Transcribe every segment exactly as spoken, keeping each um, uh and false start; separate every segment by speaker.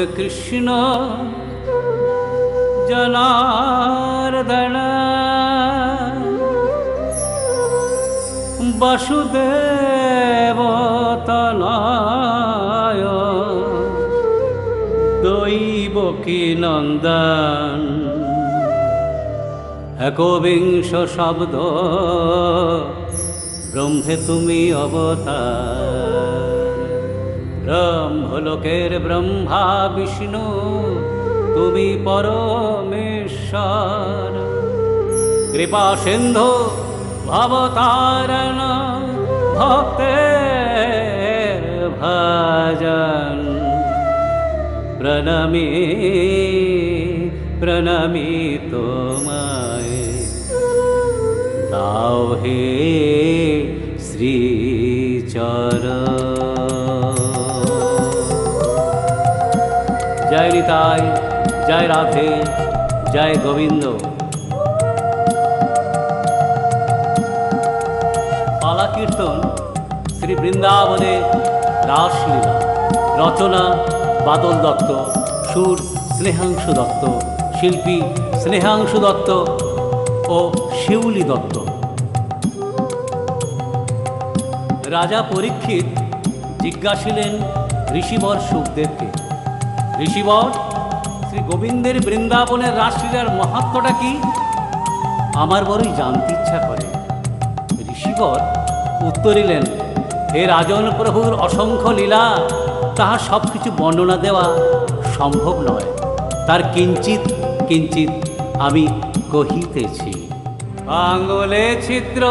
Speaker 1: কৃষ্ণ জনার্দন বাসুদেব তনয় দৈবকী নন্দন একবিংশ শব্দ ব্রহ্মে তুমি অবতার ব্রহ্মলোকের ব্রহ্মা বিষ্ণু তুমি পরমেশ্বর কৃপা সিন্ধু ভবতারণ ভক্তের ভজন প্রণামী প্রণামী তোমায় দাও হে শ্রীচরণ। জয় নিতাই, জয় রাধে, জয় গোবিন্দ। পালা কীর্তন শ্রী বৃন্দাবনে রাসলীলা। রচনা বাদল দত্ত, সুর স্নেহাংশু দত্ত, শিল্পী স্নেহাংশু দত্ত ও শিউলি দত্ত। রাজা পরীক্ষিত জিজ্ঞাসিলেন ঋষিবর সুখদেবকে, ঋষিবর, শ্রী গোবিন্দের বৃন্দাবনের রাসলীলার মাহাত্ম্যটা কি? আমার বড়ই জানতে ইচ্ছা করে। ঋষিবর উত্তরিলেন, হে রাজন প্রভুর অসংখ্য লীলা, তাহার সব কিছু বর্ণনা দেওয়া সম্ভব নয়। তার কিঞ্চিত কিঞ্চিত আমি কহিতেছি। আঙ্গুলে ছিদ্র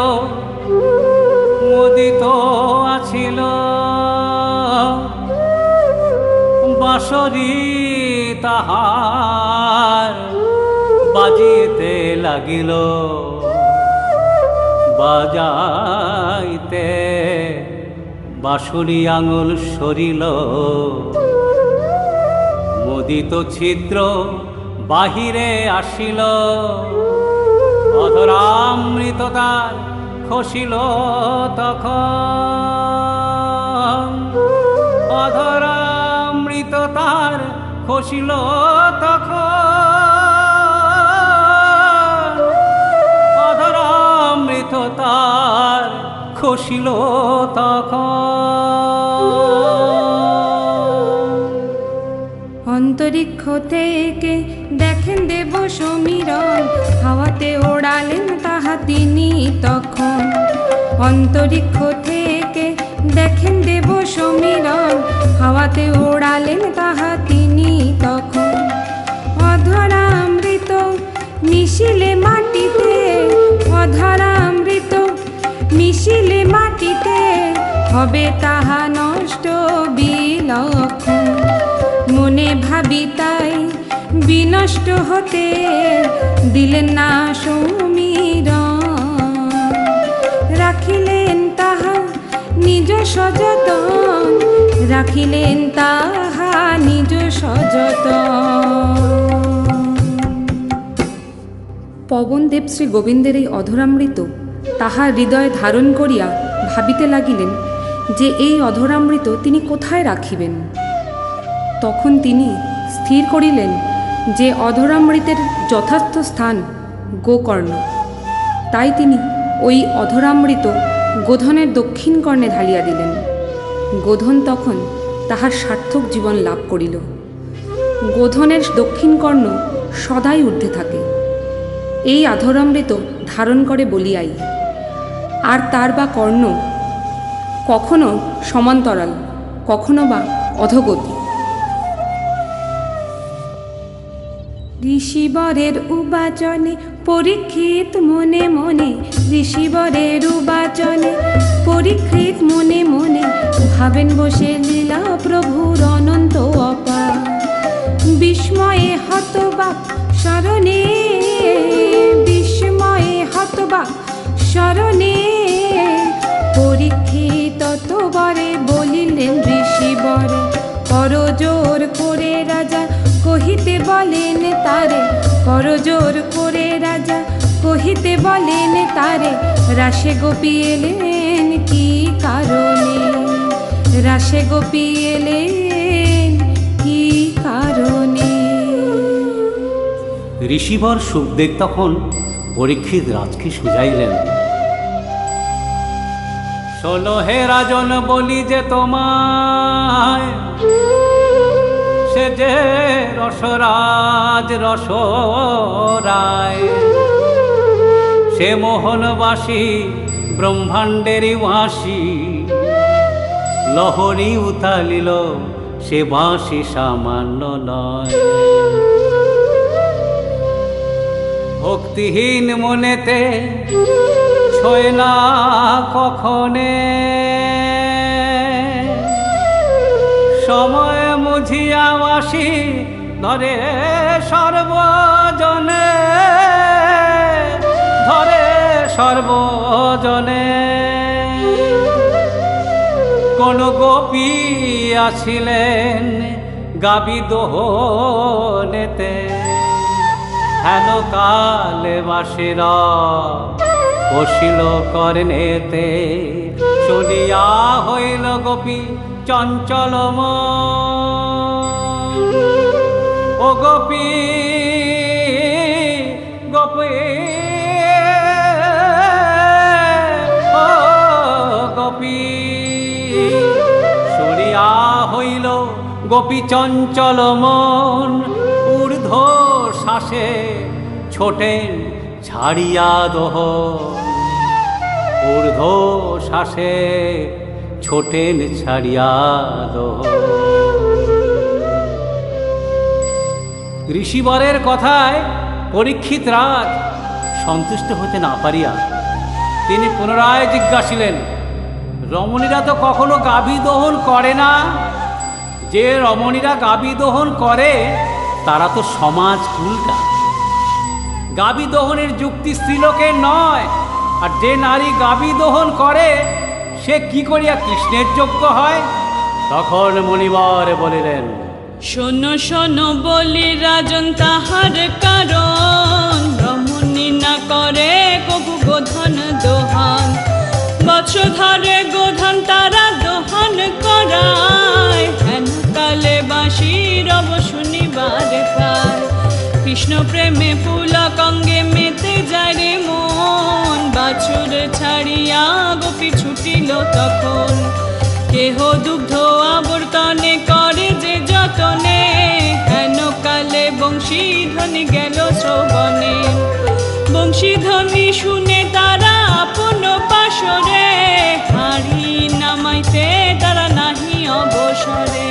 Speaker 1: মুদিত আছিল, বাঁশরি তাহার বাজিতে লাগিল, বাজাইতে বাঁশরি আঙুল সরিল, মুদিত ছিদ্র বাহিরে আসিল, অধরামৃত তার খসিল তখন, অধরামৃত তার খসিল তখন, অধরামৃত তার খসিল তখন।
Speaker 2: অন্তরিক্ষ থেকে দেখেন দেব সমীরণ, হাওয়াতে ওড়ালেন তাহা তিনি তখন। অন্তরিক্ষ থেকে দেখেন দেব সমীরণ, হাওয়াতে ওড়ালেন তাহা তিনি তখন। অধরামৃত মিশিলে মাটিতে, অধরামৃত মিশিলে মাটিতে, হবে তাহা নষ্ট বিলক্ষণ। মনে ভাবি তাই বিনষ্ট হতে দিলেন না সমীরণ, রাখিলেন তাহা নিজ সযতন, রাখিলেন তাহা নিজ সযতন। পবনদেব শ্রী গোবিন্দের এই অধরামৃত তাহার হৃদয়ে ধারণ করিয়া ভাবিতে লাগিলেন যে এই অধরামৃত তিনি কোথায় রাখিবেন। তখন তিনি স্থির করিলেন যে অধরামৃতের যথার্থ স্থান গোকর্ণ। তাই তিনি ওই অধরামৃত গোধনের দক্ষিণ কর্ণে ঢালিয়া দিলেন। গোধন তখন তাহার সার্থক জীবন লাভ করিল। গোধনের দক্ষিণ কর্ণ সদাই ঊর্ধ্বে থাকে, এই অধরামৃত ধারণ করে বলিয়াই। আর তার বা কর্ণ কখনো সমান্তরাল, কখনো বা অধোগতি। ঋষিবরের উবাচনে পরীক্ষিত মনে মনে, ঋষিবরের উবাচনে পরীক্ষিত মনে মনে, ভাবেন বসে লীলা প্রভুর অনন্ত অপার। বিস্ময়ে হতবাক শরণে, বিস্ময়ে হতবাক শরণে, পরীক্ষিত ততবারে বলিলেন ঋষিবরে। করজোর করে রাজা কহিতে বলেন তারে, করজোর করে রাজা কহিতে বলেন তারে, রাসে গোপী এলেন কি কারণে, রাসে গোপী এলেন কি কারণে।
Speaker 1: ঋষিবর সুখদেব তখন পরীক্ষিত রাজকে সুঝাইলেন, শোনো হে রাজন, বলি যে তোমায়, সে যে রসরাজ রসরায়, সে মোহনবাসী ব্রহ্মাণ্ডেরই বাঁশি, লহরী উতালিল সে বাঁশি সামান্য নয়। ভক্তিহীন মনেতে ছয় না কখনে, সময় মুঝিয়া বাসি ধরে সর্বজনে, ধরে সর্বজনে। কোন গোপী আছিলেন গাবি দোহনেতে, হেন কালে বাসিরা বসিল কর্ণেতে, শুনিয়া হইল গোপী চঞ্চল মন। ও গোপী গোপী ও গোপী, শুনিয়া হইল গোপী চঞ্চল মন, ঊর্ধ্ব শ্বাসে ছোটেন ছাড়িয়া দোহ, ঊর্ধ্ব শ্বাসে ছোটেন ছাড়িয়া দোহ। ঋষিবরের কথায় পরীক্ষিত রাজ সন্তুষ্ট হতে না পারিয়া তিনি পুনরায় জিজ্ঞাসিলেন, রমণীরা তো কখনো গাভী দহন করে না, যে রমণীরা গাভী দহন করে তারা তো সমাজ উল্টা। গাভী দহনের যুক্তি স্ত্রীলোকের নয়, আর যে নারী গাভী দহন করে সে কি করিয়া কৃষ্ণের যোগ্য হয়? তখন মুনিবর বলিলেন,
Speaker 3: শোনো শোনো বলি রাজন, তাহার কারণ রমণী না করে কবু গোধন দোহান, বৎস ধরে গোধন তারা দোহন করায়, হেন কালে বাঁশি রব শুনিবার পায়। কৃষ্ণ প্রেমে পুলক অঙ্গে মেতে যায় রে মন, বাছুর ছাড়িয়া গোপী ছুটিল তখন, কেহ দুগ্ধ আবর্তনে করে যে যতনে, হেন কালে বংশী ধ্বনি গেল শ্রবণে। বংশী ধ্বনি শুনে তারা আপন পাশরে, হাড়ি নামাইতে তারা নাহি অবসরে।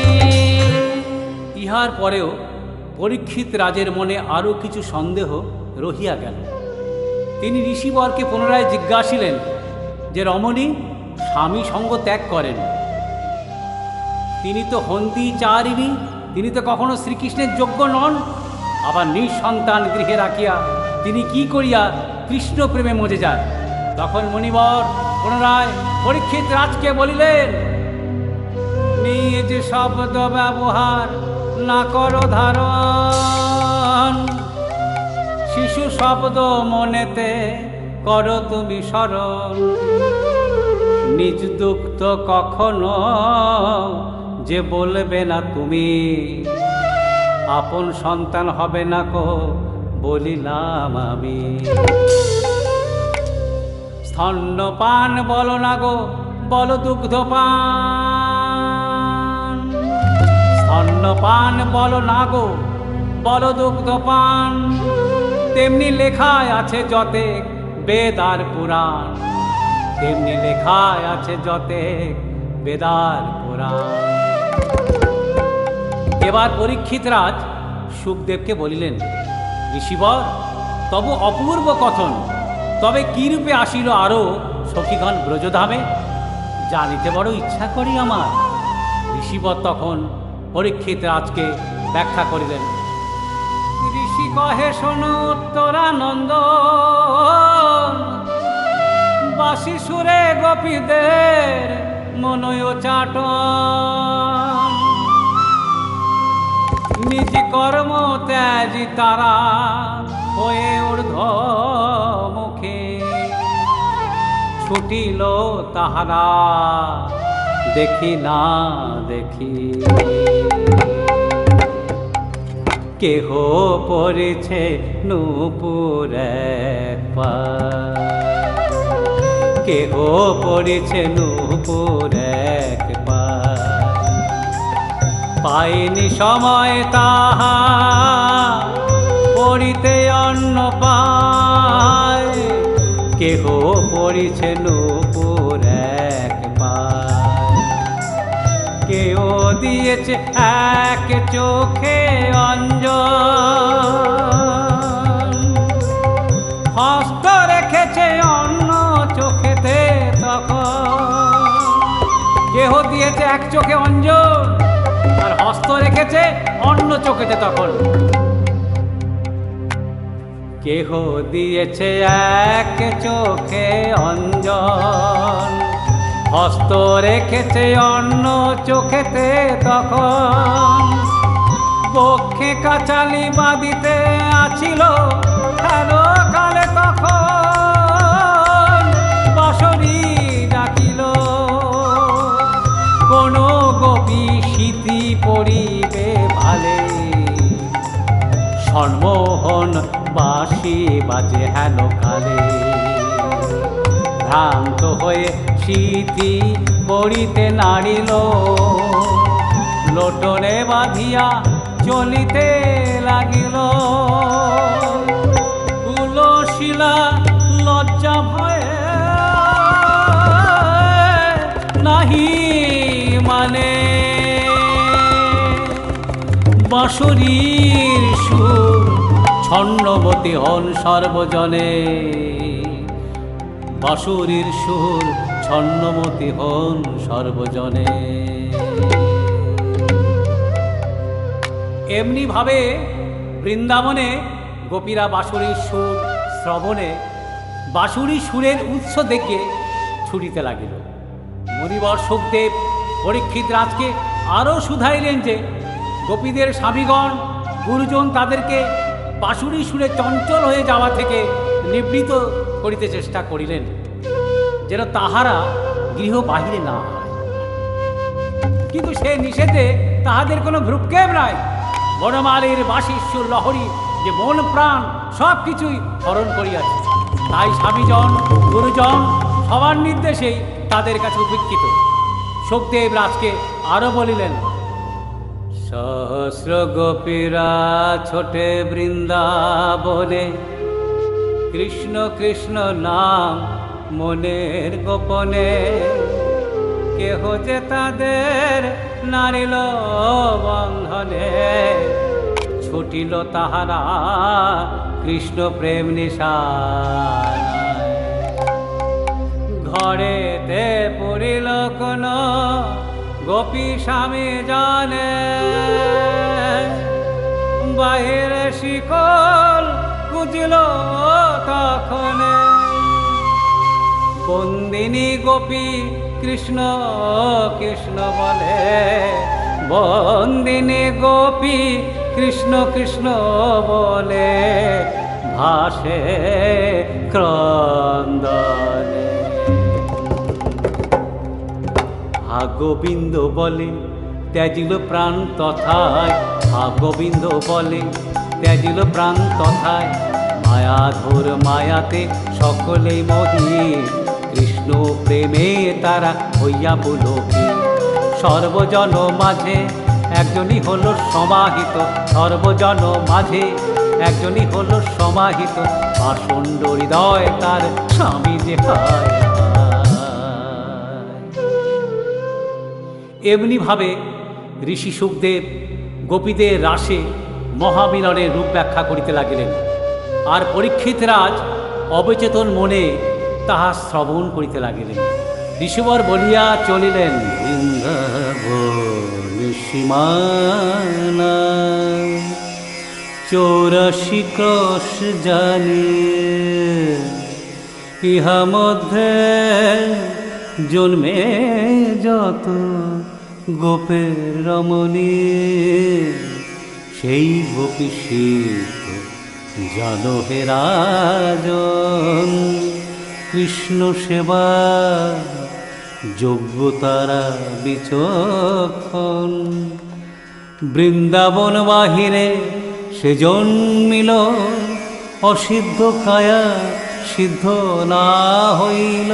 Speaker 1: ইহার পরেও পরীক্ষিত রাজের মনে আরও কিছু সন্দেহ রহিয়া গেল। তিনি ঋষিবরকে পুনরায় জিজ্ঞাসিলেন যে রমণী স্বামী সঙ্গ ত্যাগ করেন, তিনি তো হন্তি চারিণী, তিনি তো কখনো শ্রীকৃষ্ণের যোগ্য নন, আবার নিঃসন্তান গৃহে রাখিয়া তিনি কি করিয়া কৃষ্ণ প্রেমে মজে যায়? তখন মুনিবর পুনরায় পরীক্ষিত রাজকে বলিলেন, নিজ শব্দ ব্যবহার না করো ধারণ, শিশু শব্দ মনেতে করো তুমি স্মরণ। নিজ দুঃখ কখনো যে বলবে না তুমি, আপন সন্তান হবে না কো বলিলাম আমি। স্তন্যপান বলো না গো, বলো দুগ্ধ পান, স্তন্যপান বলো না গো, বলো দুগ্ধ পান। তেমনি লেখায় আছে যতে বেদ আর পুরাণ, তেমনি লেখায় আছে যতে বেদার পুরাণ। এবার পরীক্ষিত রাজ সুখদেবকে বলিলেন, ঋষিবর তবু অপূর্ব কথন, তবে কি রূপে আসিল আরো সখীগণ ব্রজধামে, জানিতে বড় ইচ্ছা করি আমার। ঋষিবর তখন পরীক্ষিত রাজকে ব্যাখ্যা করিলেন। ঋষি কহে শোনো উত্তরানন্দ, বাসি সুরে গোপীদের মনয় চাটন, নিজ কর্ম ত্যাজি তারা হয়ে ঊর্ধ্ব মুখে, ছুটিল তাহারা দেখি না দেখি। কেহ পড়েছে নূপুর এক পায়, কেহ পড়েছে নূপুর এক পায়। পায়নি সময় তাহা পড়িতে অন্য পায়, কেহ পড়েছে নূপুর এক পায়। কেহ দিয়েছে এক চোখে অঞ্জন, হস্ত রেখেছে অন্য চোখেতে তখন। কেহ দিয়েছে এক চোখে অঞ্জন আর হস্ত রেখেছে অন্য চোখেতে তখন। কেহ দিয়েছে এক চোখে অঞ্জন, হস্ত রেখেছে অন্য চোখেতে তখন। বক্ষে কাচালি বাঁধিতে আছিল হেলো কালে তখন। বাঁশরি ডাকিল কোন গোপী স্মৃতি পড়িবে ভালে, সম্মোহন বাঁশি বাজে হেলো কালে। ভ্রান্ত হয়ে স্মৃতি পড়িতে নাড়িল, লোটনে বাঁধিয়া চলিতে লাগিল। কুলশীলা লজ্জা ভয়ে নাহি মানে, বাঁশরীর সুর ছন্নবতী হন সর্বজনে। বাঁশরীর সুর ছন্নবতী হন সর্বজনে। এমনি ভাবে বৃন্দাবনে গোপীরা বাঁশরীর সুর শ্রবণে, বাঁশরীর সুরের উৎস দেখে ছুটিতে লাগিল। মুনিবর সুখদেব পরীক্ষিত রাজকে আরও শুধাইলেন যে গোপীদের স্বামীগণ গুরুজন তাদেরকে বাঁশরীর সুরে চঞ্চল হয়ে যাওয়া থেকে নিবৃত করিতে চেষ্টা করিলেন, যেন তাহারা গৃহ বাহিরে না হয়। কিন্তু সে নিষেধে তাহাদের কোনো ভ্রুক্ষেপ নাই। বনমালীর বাঁশির সুর লহরী যে মন প্রাণ সব কিছুই হরণ করিয়াছে। তাই স্বামীজন গুরুজন সবার নির্দেশেই তাদের কাছে উপেক্ষিত। সুখদেব রাজকে আরো বলিলেন, সহস্র গোপীরা ছোটে বৃন্দাবনে, কৃষ্ণ কৃষ্ণ নাম মনের গোপনে। কেহ যে তাদের নারিল বন্ধনে, ছুটিল তাহারা কৃষ্ণ প্রেম নিশানায়। ঘরেতে পড়িল কোন গোপী স্বামী জানে, বাহিরে শিকল কুজিল তখনে। বন্দিনী গোপী কৃষ্ণ কৃষ্ণ বলে, বন্দিনী গোপী কৃষ্ণ কৃষ্ণ বলে, ভাসে ক্রন্দনে। হা গোবিন্দ বলে ত্যাজিল প্রাণ তথায়, হা গোবিন্দ বলে ত্যাজিল প্রাণ তথায়। মায়াধুর মায়াতে সকলেই মোহিত, কৃষ্ণ প্রেমে তারা হইয়া পুলকি। সর্বজন মাঝে একজনই হলো সমাহিত, সর্বজন মাঝে একজনই হলো সমাহিত। পাষণ্ড হৃদয় তার স্বামী যে হায়। এমনিভাবে ঋষি সুখদেব গোপীদের রাসে মহামিলনের রূপ ব্যাখ্যা করিতে লাগিলেন। আর পরীক্ষিত রাজ অবচেতন মনে তাহা শ্রবণ করিতে লাগিলেন। ঋষিবর বলিয়া চলিলেন, বৃন্দাবন সীমানা চৌরাশি ক্রোশ জানি, ইহা মধ্যে জন্মে যত গোপের রমণী। সেই গোপী শীত জানো হে রাজন, কৃষ্ণ সেবা যোগ্য তারা বিচক্ষণ। বৃন্দাবন বাহিরে সে জন্মিল অসিদ্ধ কায়া সিদ্ধ না হইল।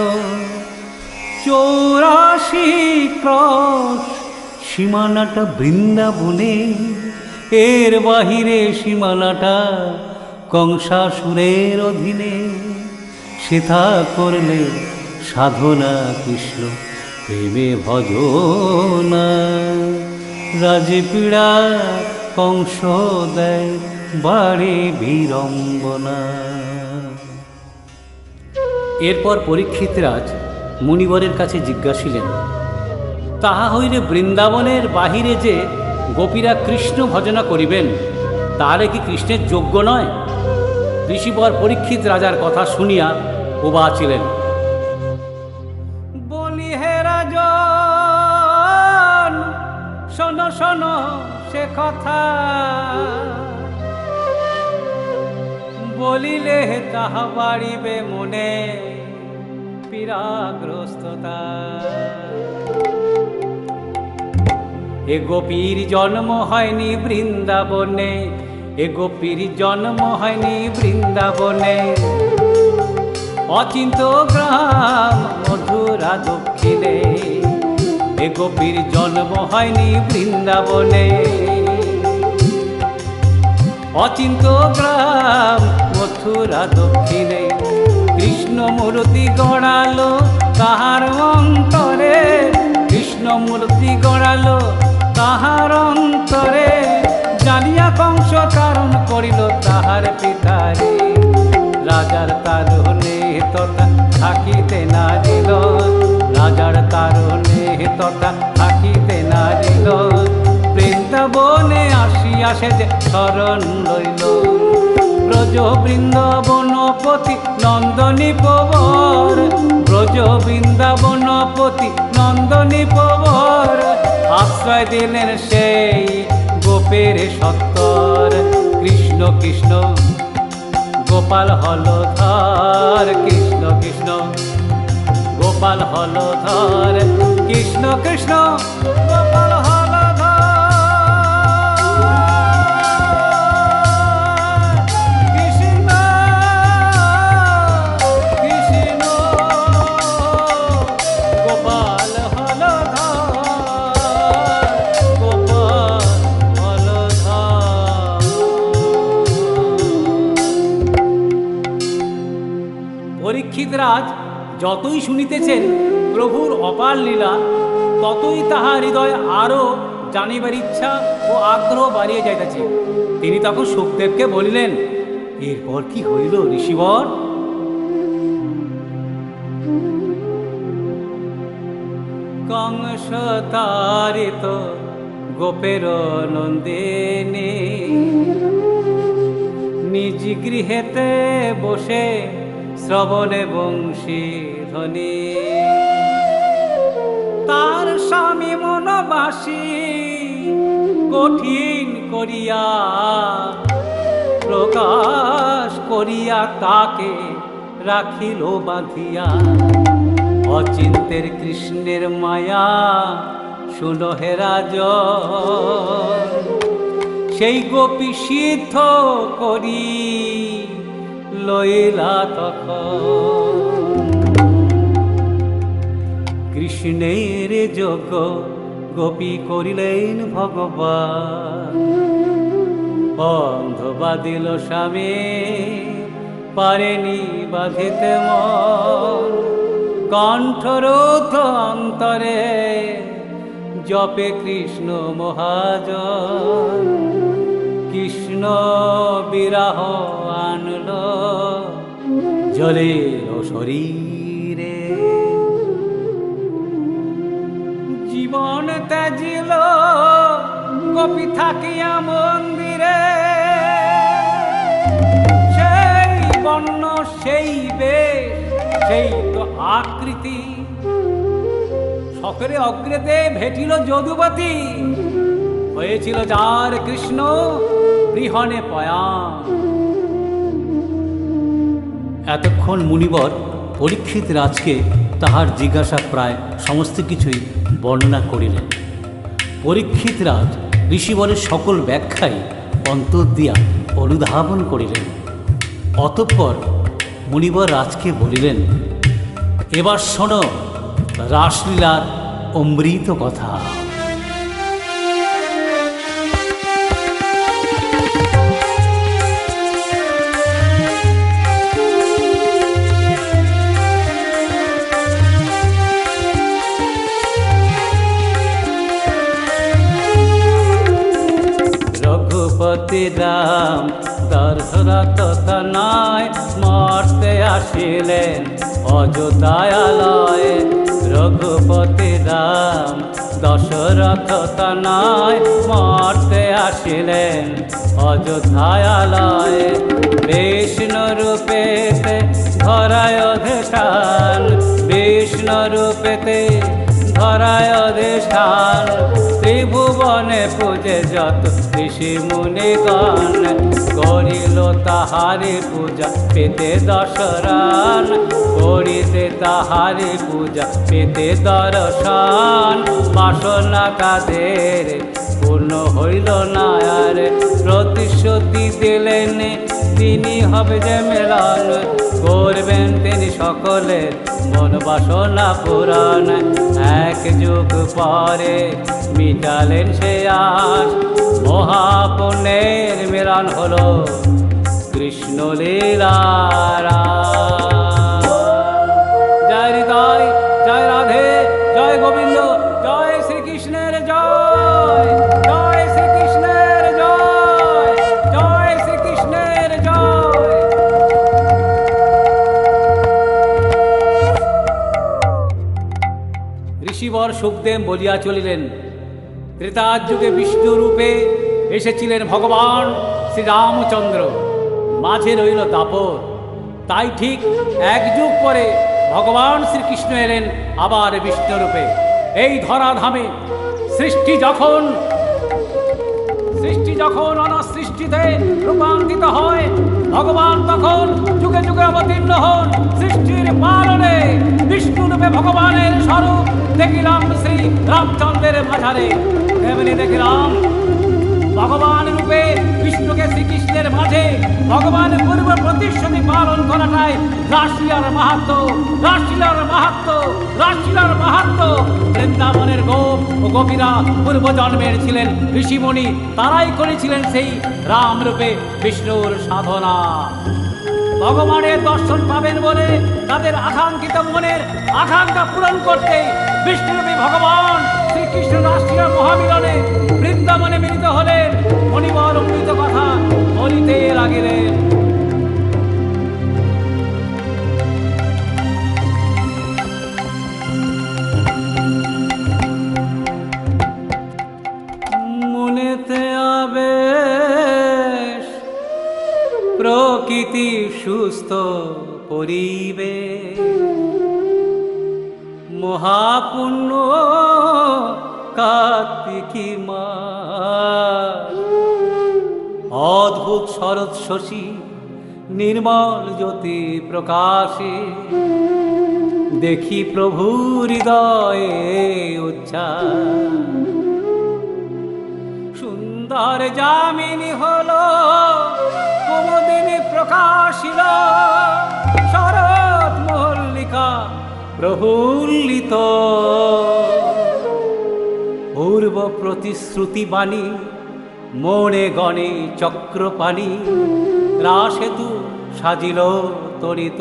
Speaker 1: চৌরাশি ক্রস সীমানাটা বৃন্দাবনে, এর বাহিরে সীমানাটা কংসাসুরের অধীনে। সেথা করলে সাধনা কৃষ্ণ প্রেমে ভজনা, রাজে পীড়া কংস দেয় বাড়ে বিড়ম্বনা। এরপর পরীক্ষিত রাজ মুনিবরের কাছে জিজ্ঞাসিলেন, তাহা হইলে বৃন্দাবনের বাহিরে যে গোপীরা কৃষ্ণ ভজনা করিবেন, তাহলে কি কৃষ্ণের যোগ্য নয়? ঋষিবর পরীক্ষিত রাজার কথা শুনিয়া উবাচিলেন, বলি হে রাজন, শোনো শোনো সে কথা, বলিলে তাহা বাড়িবে মনে পীড়াগ্রস্ততা। এ গোপীর জন্ম হয়নি বৃন্দাবনে, এ গোপীর জন্ম হয়নি বৃন্দাবনে। অচিন্ত গ্রাম মধুরা দক্ষিণে, এ গোপীর জন্ম হয়নি বৃন্দাবনে। অচিন্ত গ্রাম মথুরা দক্ষিণে, কৃষ্ণ মূর্তি গড়ালো তাহার অন্তরে, কৃষ্ণ মূর্তি গড়ালো তাহার অন্তরে। জানিয়া কংস কারণ করিল তাহার পিতারে, রাজার তারণে তথা থাকিতে না দিল, রাজার তারণে তথা থাকিতে না দিল। বৃন্দাবনে আসিয়া সে যে শরণ লইল, ব্রজ বৃন্দাবনপতি নন্দনী পবর, ব্রজ বৃন্দাবনপতি নন্দনী পবর। আশ্রয় দিলেন সেই গোপের সত্তর, কৃষ্ণ কৃষ্ণ গোপাল হলধর, কৃষ্ণ কৃষ্ণ গোপাল হলধর, কৃষ্ণ কৃষ্ণ গোপাল হলধর। পরীক্ষিত রাজ যতই শুনিতেছেন প্রভুর অপার লীলা, ততই তাহার হৃদয় আরো জানিবার ইচ্ছা ও আগ্রহ বাড়িয়ে যাইতেছে। তিনি তখন সুখদেবকে বলিলেন, এরপর কি হইল ঋষিবর? কংস তারিত গোপের নন্দিনী, নিজ গৃহেতে বসে শ্রবণে বংশী ধ্বনি। তার স্বামী মনবাসী কঠিন করিয়া প্রকাশ করিয়া তাকে রাখিল বাঁধিয়া। অচিন্তের কৃষ্ণের মায়া শুনো হে রাজন, সেই গোপী সিদ্ধ করি লইলা তখন। কৃষ্ণের যোগ্য গোপী করিলেন ভগবান, বন্ধ বাঁধিল স্বামী পারেনি বাঁধিতে মন। কণ্ঠরোধ অন্তরে জপে কৃষ্ণ মহাজন, কৃষ্ণ বিরাহ আনল জলের শরীরে। জীবন ত্যাজিল গোপী থাকিয়া মন্দিরে, সেই বর্ণ সেই বেশ সেই তো আকৃতি। সকলে অগ্রেতে ভেটিল যদুবতী, হয়েছিল যার কৃষ্ণ বৃহণে পয়ান। এতক্ষণ মুনিবর পরীক্ষিত রাজকে তাহার জিজ্ঞাসা প্রায় সমস্ত কিছুই বর্ণনা করিলেন। পরীক্ষিত রাজ ঋষিবরের সকল ব্যাখ্যাই অন্তর দিয়া অনুধাবন করিলেন। অতঃপর মুনিবর রাজকে বলিলেন, এবার শোনো রাসলীলার অমৃত কথা। রঘুপতি রাম দশরথ তনয় মর্তে আসিলেন অযোধ্যালয়ে। রঘুপতি রাম দশরথ তনয় মর্তে আসিলেন অযোধ্যালয়ে। বিষ্ণু রূপেতে ধরায় অধিষ্ঠান, বিষ্ণু রূপেতে ধরায় অধিষ্ঠান। ত্রিভুবনে পূজে যত ঋষি মুনিগণ, করিল তাহারি পূজা পেতে দশরান। করিতে তাহারি পূজা পেতে দর্শন, বাসনা কাদের পূর্ণ হইল না আর। প্রতিশ্রুতি দিলেন তিনি হবে যে মেলন, করবেন তিনি সকলের মন বাসনা পুরাণ। এক যুগ পরে মিটালেন সে আস, মহাপুণ্যের মিলন হলো কৃষ্ণ লীলার। জয় হৃদয়, জয় রাধে, জয় গোবিন্দ, জয় শ্রীকৃষ্ণের জয়, জয় শ্রীকৃষ্ণের জয়, জয় শ্রীকৃষ্ণের জয়। ঋষিবর সুখদেব বলিয়া চলিলেন, ত্রেতার যুগে বিষ্ণু রূপে এসেছিলেন ভগবান শ্রীরামচন্দ্র, মাঝে রইল দাপর। তাই ঠিক এক যুগ পরে ভগবান শ্রীকৃষ্ণ এলেন আবার বিষ্ণু রূপে। এই ধরাধামে সৃষ্টি যখন সৃষ্টি যখন অনসৃষ্টিতে রূপান্তরিত হয়, ভগবান তখন যুগে যুগে অবতীর্ণ হন সৃষ্টির পালনে। বিষ্ণু রূপে ভগবানের স্বরূপ দেখিলাম শ্রী রামচন্দ্রের মাঝারে, তেমনি দেখিলাম ভগবান রূপে বিষ্ণুকে শ্রীকৃষ্ণের মাঝে। ভগবান পূর্ব প্রতিশ্রুতি পালন করাটাই রাসলীলার মাহাত্ম্য, রাসলীলার মাহাত্ম্য, রাসলীলার মাহাত্ম্য। বৃন্দাবনের গোপ ও গোপীরা পূর্ব জন্মের ছিলেন ঋষিমণি, তারাই করেছিলেন সেই রাম রূপে বিষ্ণুর সাধনা। ভগবানের দর্শন পাবেন বলে তাদের আকাঙ্ক্ষিত মনের আকাঙ্ক্ষা পূরণ করতে বিষ্ণুরূপী ভগবান শ্রীকৃষ্ণ রাষ্ট্রীয় মহামিলনে বৃন্দাবনে মিলিত হলেন। মণিবর অমৃত কথা বলিতে লাগিলেন। মনেতে আবেশ প্রকৃতি সুস্থ পরিবেশ, মহাপুণ্য কার্তিকী মাস। অদ্ভুত শরৎ শশী নির্মল জ্যোতি প্রকাশে, দেখি প্রভু হৃদয়ে উচ্ছ্বাস। সুন্দর যামিনী হলো কুমুদিনী প্রকাশিল, শরৎ মল্লিকা প্রফুল্লিত। পূর্ব প্রতিশ্রুতি বাণী মনে গণে চক্রপাণি, রাসেতু সাজিল তরিত।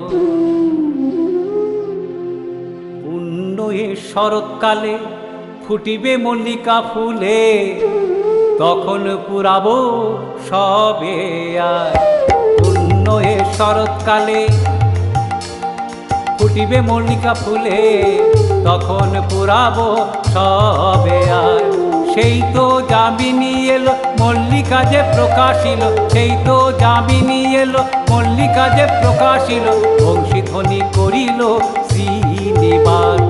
Speaker 1: পুণ্য এ শরৎকালে ফুটিবে মল্লিকা ফুলে, তখন পুরাব সবে আয়। পুণ্য এ শরৎকালে ফুটিবে মল্লিকা ফুলে, তখন পুরাব সবে আয়। সেই তো যামিনী এলো মল্লিকা যে প্রকাশিল, সেই তো যামিনী এলো মল্লিকা যে প্রকাশিল। বংশীধ্বনি করিল শ্রীনিবাস,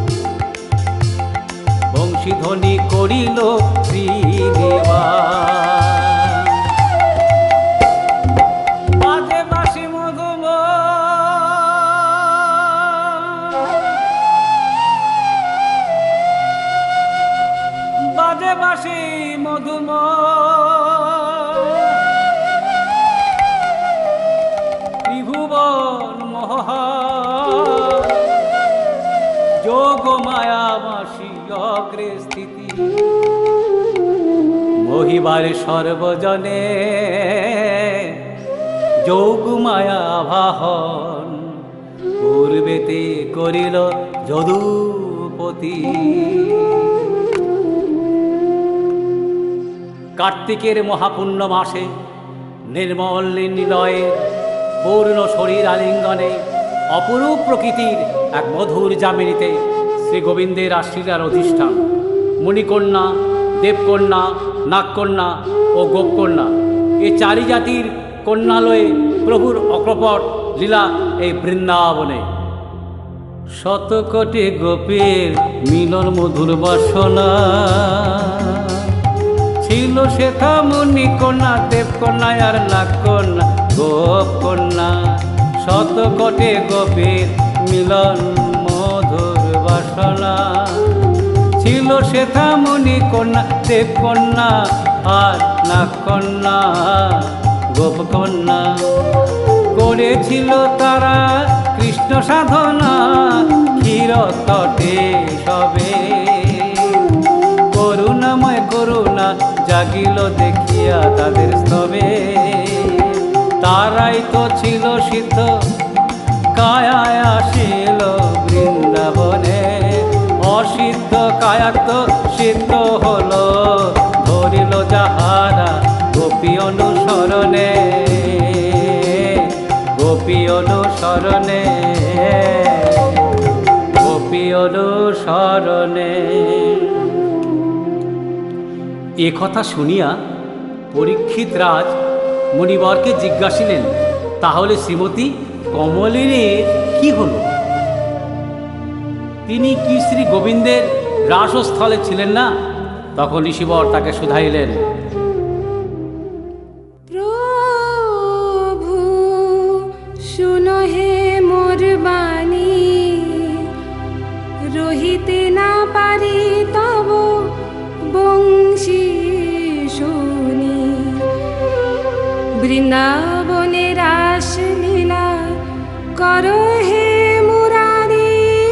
Speaker 1: বংশীধ্বনি করিল শ্রীনিবাস। বাজে বাঁশি মধুম, বাজে বাঁশি মধুম, চক্রে স্থিতি। মহিবারে সর্বজনে যোগ মায়া আবাহন, পূর্বেতে করিল যদুপতি। কার্তিকের মহাপুণ্য মাসে নির্মল নিলয়ের পূর্ণ শরীর আলিঙ্গনে অপরূপ প্রকৃতির এক মধুর যামিনীতে শ্রী গোবিন্দের আশ্রীরার অধিষ্ঠান। মণিকন্যা, দেবকন্যা, নাগকন্যা ও গোপকন্যা এই চারি জাতির কন্যালয়ে প্রভুর অকপট লীলা এই বৃন্দাবনে। শতকোটি গোপীর মিলন মধুর বাসনা, ছিল শেখা মণিকন্যা, দেবকন্যা আর নাগকন্যা, গোপকন্যা। শতকোটি গোপীর মিলন মধুর বাসনা, ছিল শেখা মণিকন্যা, দেবকন্যা আর নাগকন্যা, গোপকন্যা। করেছিল তারা কৃষ্ণ সাধনা ক্ষীর তটে সবে। করুণাময় করুণা জাগিল দেখিয়া তাদের স্তবে। তারাই তো ছিল সিদ্ধ কায়ায় আসিল বৃন্দাবনে। অসিদ্ধ কায়াক্ত সিদ্ধ হলো, ধরিল যাহারা গোপী অনুসরণে, গোপী অনুসরণে, গোপী অনুসরণে। এ কথা শুনিয়া পরীক্ষিত রাজ মুনিবরকে জিজ্ঞাসিলেন, তাহলে শ্রীমতী কমলিনীর কি হল? তিনি কি শ্রী গোবিন্দের রাসস্থলে ছিলেন না? তখন ঋষিবর তাকে শুধাইলেন,
Speaker 2: প্রভু শুনো হে মোর বাণী, রহিতে না পারি তব বংশী শুনি। বৃন্দাবনে রাস লীলা করো হে মুরারি,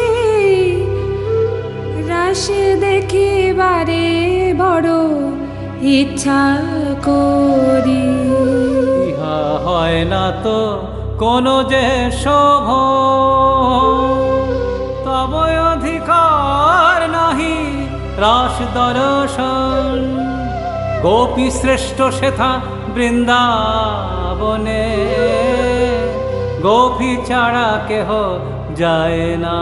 Speaker 2: রাস দেখিবারে বড় ইচ্ছা করি।
Speaker 1: ইহা হয় না তো কোন যে শোভ, তব অধিকার নাহি রাস দর্শন। গোপী শ্রেষ্ঠ সেথা বৃন্দাবনে, গোপী ছাড়া কেহ যায় না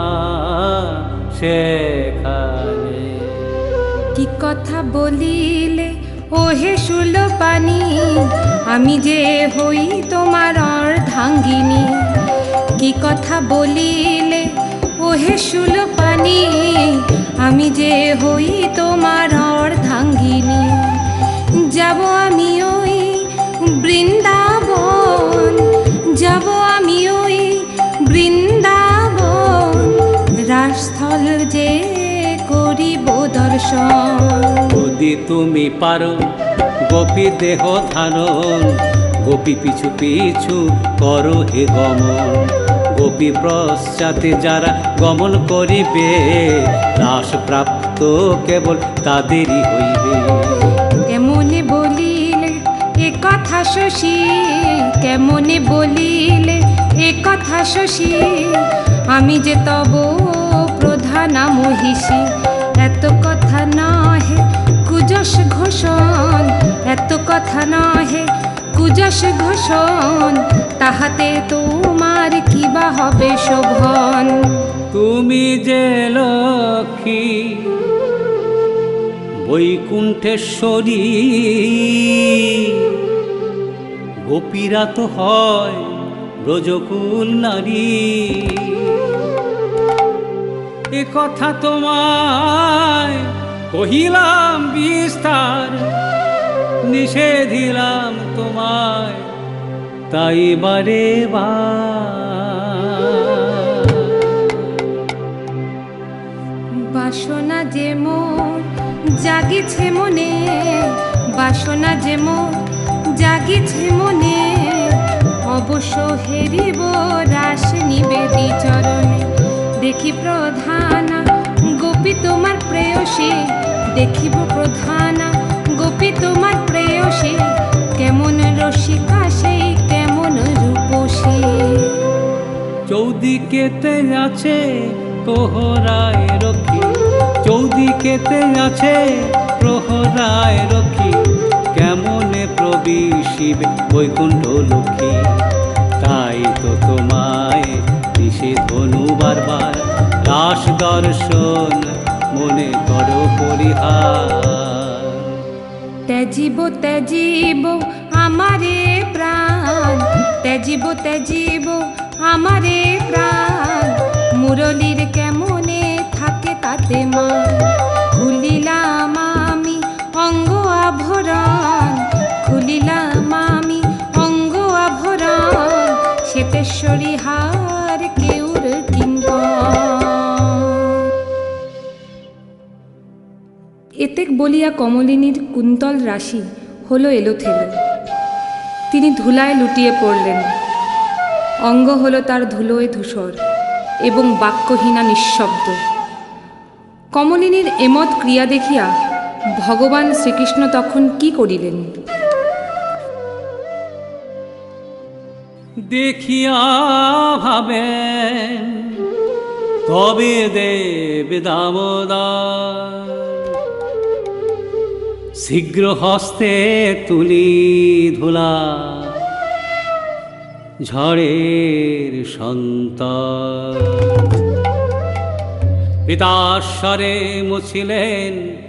Speaker 1: সেখানে।
Speaker 2: কি কথা বলিলে ওহে সুলপানি, আমি যে হই তোমার অর্ধাঙ্গিনী। কি কথা বলিলে ওহে সুলপানি, আমি যে হই তোমার অর্ধাঙ্গিনী। যাব আমি ওই বৃন্দাবন, যাব আমি ওই বৃন্দাবন, রাসস্থল যে করিব দর্শন।
Speaker 1: যদি তুমি পারো গোপী দেহ ধারণ, গোপী পিছু পিছু করো হে গমন। গোপী পশ্চাতে যারা গমন করিবে, রাস প্রাপ্ত কেবল তাদেরই হইবে।
Speaker 2: কেমনে বলিলে এ কথা শশী, কেমনে বলিলে এ কথা শশী, আমি যে তব প্রধানা মহিষী। এত কথা নহে কুজস ঘোষণ, এত কথা নহে কুজস ঘোষণ, তাহাতে তোমার কিবা হবে শোভন।
Speaker 1: তুমি যে লক্ষ্মী বৈকুণ্ঠেশ্বরী, গোপীরা তো হয় ব্রজকুল নারী। এ কথা তোমায় কহিলাম বিস্তার, নিষেধিলাম তোমায় তাই বারে বার।
Speaker 2: বাসনা যে মোর জাগিছে মনে, বাসনা যে মোর জাগিছে মনে, অবশ্য হেরিব রাস নিবেদি চরণে। দেখি প্রধানা গোপী তোমার প্রেয়সী দেখিব প্রধানা, গোপী তোমার প্রেয়সী কেমন রসিকা সেই কেমন রূপসী।
Speaker 1: চৌদিকেতে আছে প্রহরায় রক্ষী, চৌদিকেতে আছে প্রহরায় রক্ষী, কেমনে প্রবেশিবে বৈকুণ্ঠ লক্ষ্মী। তাই তো তোমায় দিশে ধনু বারবার, রাস দর্শন মনে করো পরিহার।
Speaker 2: ত্যাজিব ত্যাজিব আমারে প্রাণ, ত্যাজিব ত্যাজিব আমারে প্রাণ, মুরলীর কেমনে থাকে তাতে মা। খুলিলাম আমি অঙ্গ আভরণ, খুলিলাম আমি অঙ্গ আভরণ, শ্বেতেশ্বরী হার কেউর কিঙ্কর। এতেক বলিয়া কমলিনীর কুন্তল রাশি হলো এলোথেলো। তিনি ধুলায় লুটিয়ে পড়লেন। অঙ্গ হলো তার ধুলোয় ধূসর এবং বাক্যহীনা নিঃশব্দ। কমলিনীর এমত ক্রিয়া দেখিয়া ভগবান শ্রীকৃষ্ণ তখন কি করিলেন?
Speaker 1: দেখিয়া ভাবেন তবে দেব দামোদর, শীঘ্র হস্তে তুলি ধুলা ঝড়ের সন্তর। পিতাশ্বরে মুছিলেন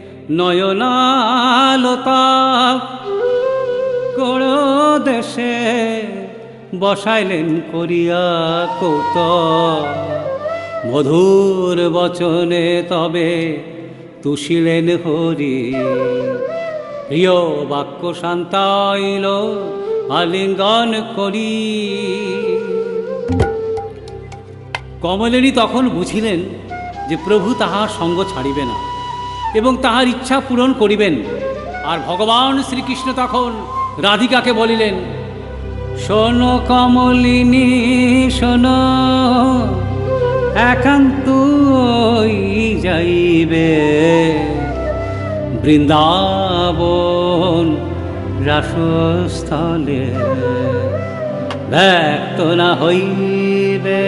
Speaker 1: নয়নালোতাপ, কোড় দেশে বসাইলেন করিয়া কৌতুক। মধুর বচনে তবে তুষিলেন হরি, প্রিয় বাক্য শান্তাইল আলিঙ্গন করি। কমলিনী তখন বুঝিলেন যে প্রভু তাহার সঙ্গ ছাড়িবে না এবং তাহার ইচ্ছা পূরণ করিবেন। আর ভগবান শ্রীকৃষ্ণ তখন রাধিকাকে বলিলেন, শোনো কমলিনী শোনো, একান্তই যাইবে বৃন্দাবন রাসস্থলে, ব্যক্ত না হইবে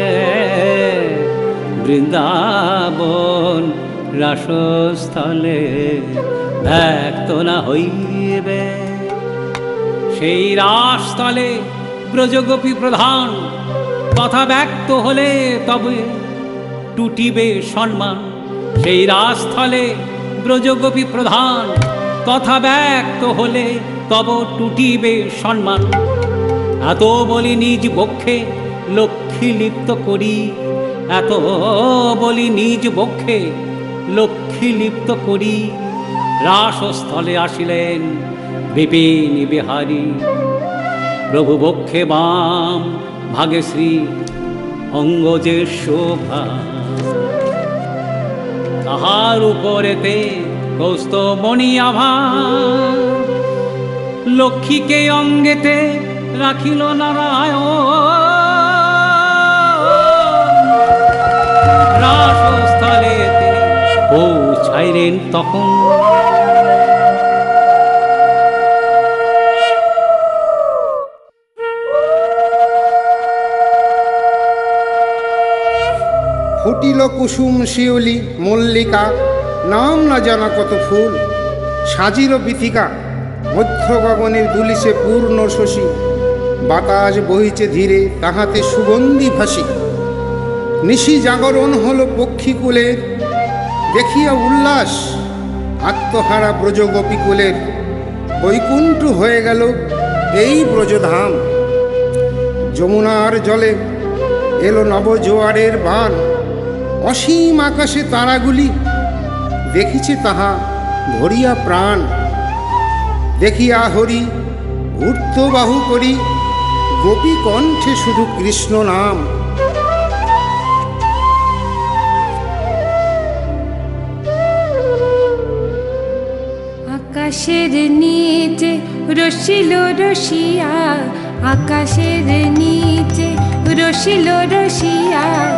Speaker 1: বৃন্দাবন রাসস্থলে, ব্যক্ত না হইবে। সেই রাসস্থলে ব্রজগোপী প্রধান, কথা ব্যক্ত হলে তবে টুটিবে সম্মান। সেই রাসস্থলে ব্রজগোপী প্রধান, কথা ব্যক্ত হলে তব টুটিবে সম্মান। এত বলি নিজ বক্ষে লক্ষ্মী লিপ্ত করি, এত বলি নিজ বক্ষে লক্ষ্মী লিপ্ত করি। রাসস্থলে আসিলেন বিপিন বিহারী, প্রভু বক্ষে বাম ভাগে শ্রী অঙ্গজের শোভা। তাহার উপরেতে কৌস্তবমণি আভা, লক্ষ্মীকে অঙ্গেতে রাখিল নারায়ণ। রাসস্থলে তিনি পৌঁছাইলেন তখন,
Speaker 4: ফুটিল কুসুম শিউলি মল্লিকা, নাম না জানা কত ফুল। সাজিল বীথিকা মধ্য গগনের দুলিছে পূর্ণ শশী, বাতাস বহিছে ধীরে তাহাতে সুগন্ধি ভাসি। নিশি জাগরণ হল পক্ষীকুলের, দেখিয়া উল্লাস আত্মহারা ব্রজগোপীকুলের। বৈকুণ্ঠ হয়ে গেল এই ব্রজধাম, যমুনার জলে এলো নবজোয়ারের বান। অসীম আকাশে তারাগুলি দেখিছে তাহা ভরিয়া প্রাণ। দেখিয়া হরি ঊর্ধ্ববাহু করি, গোপী কণ্ঠে শুধু কৃষ্ণ নাম।
Speaker 2: আকাশের নিচে রসিল রসিয়া, আকাশের নিচে রসিল রসিয়া,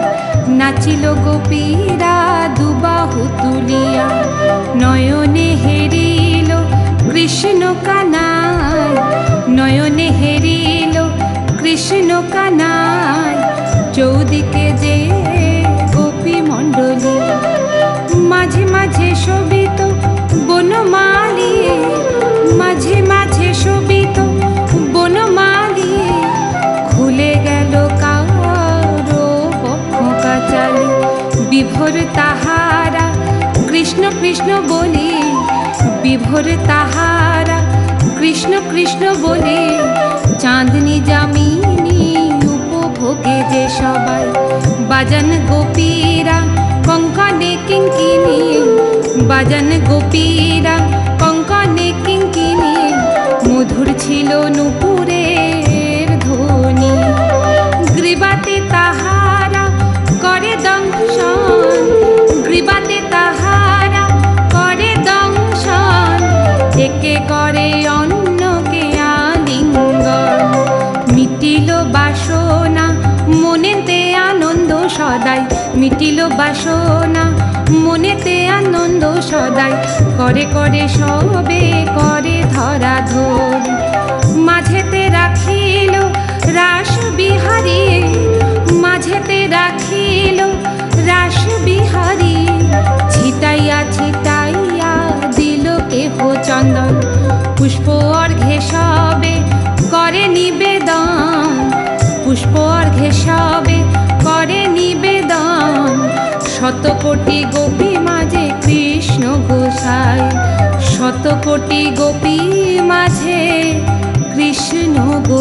Speaker 2: নাচিল গোপীরা দুবাহু তুলিয়া, নয়নে হেরিল কৃষ্ণ কানাই, নয়নে হেরিল কৃষ্ণ কানাই। চৌদিকে যে গোপী মণ্ডলী, মাঝে মাঝে শোভিত বনমালী, মাঝে মাঝে শোভিত বনমালী। খুলে গেল কারো বক্ষ কাচালি, বিভোর তাহারা কৃষ্ণ কৃষ্ণ বলি, বিভোর তাহারা কৃষ্ণ কৃষ্ণ বলে। চাঁদনি জামিনী উপভোগে যে সবাই, বাজান গোপীরা কঙ্কনে কিঙ্কিনি, বাজান গোপীরা কঙ্কনে কিঙ্কিনি। মধুর ছিল নূপুরের ধ্বনি, গ্রীবাতে তাহারা করে দংশন, গ্রীবাতে তাহারা করে দংশন। একে করে অন্যকে আলিঙ্গন, মিটিল বাসনা মনেতে আনন্দ সদাই, মিটিল বাসনা মনেতে আনন্দ সদাই। করে করে সবে করে ধরা ধর, মাঝেতে রাখিল রাস বিহারী, মাঝেতে রাখিল রাস বিহারী। ছিটাইয়া ছিটাইয়া দিল কেহ চন্দন, পুষ্প অর্ঘে সবে করে নিবেদন, পুষ্প অর্ঘে সবে করে নিবেদন। শতকোটি গোপী মাঝে কৃষ্ণ গোসাই, শতকোটি গোপী মাঝে কৃষ্ণ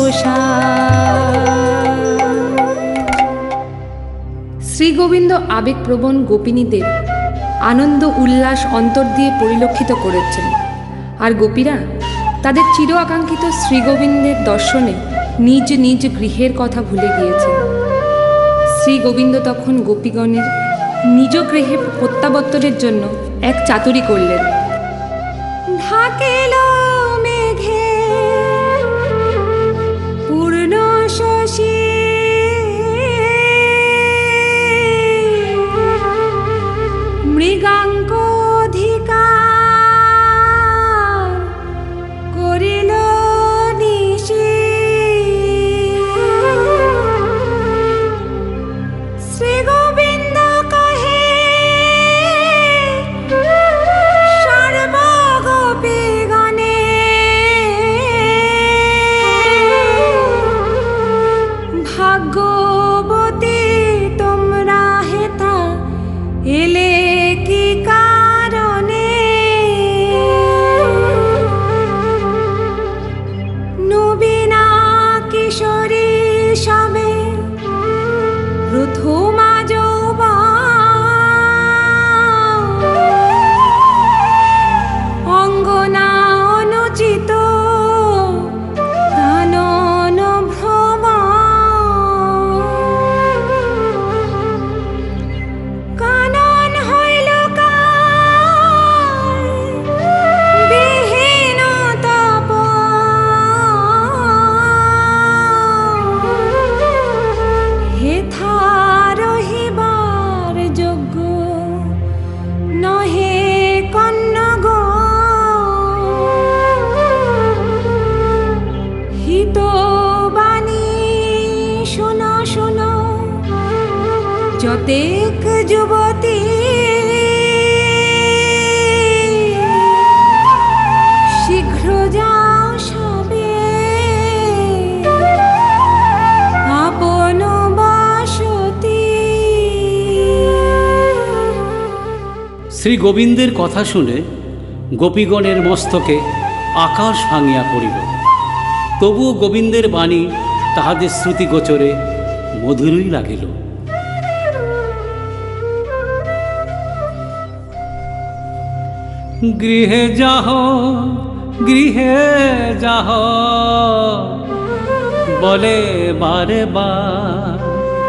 Speaker 2: গোসাই। শ্রীগোবিন্দ আবেগপ্রবণ গোপিনীদের আনন্দ উল্লাস অন্তর দিয়ে পরিলক্ষিত করেছেন, আর গোপীরা তাদের চির আকাঙ্ক্ষিত শ্রীগোবিন্দের দর্শনে নিজ নিজ গৃহের কথা ভুলে গিয়েছেন। শ্রীগোবিন্দ তখন গোপীগণের নিজ গৃহে প্রত্যাবর্তনের জন্য এক চাতুরি করলেন। ঢাকেল মেঘে পূর্ণ শশী, মৃগাঙ্ক অধিকার করিল নিশি। শ্রীগোবিন্দ কহে সর্বগোপীগণে, ভাগ্যবতী তোমরা হেথা এলে কি কারণে? নবীনা কিশোরী সবে প্রথমা যৌবন, অঙ্গনা অনুচিত কানন ভ্রমণ। কানন হইল কার বিহীন তপ, হেথা রহিবার যোগ্য নহে কন্যগ। হিতবাণী শোনো শোনো যতেক যুবতী, শীঘ্র যাও সবে আপন বসতি।
Speaker 1: শ্রী গোবিন্দের কথা শুনে গোপীগণের মস্তকে আকাশ ভাঙিয়া পড়িল। তবুও গোবিন্দের বাণী তাহাদের শ্রুতিগোচরে মধুরই লাগিল। গৃহে যাহ গৃহে যাহ বলে বারে বার,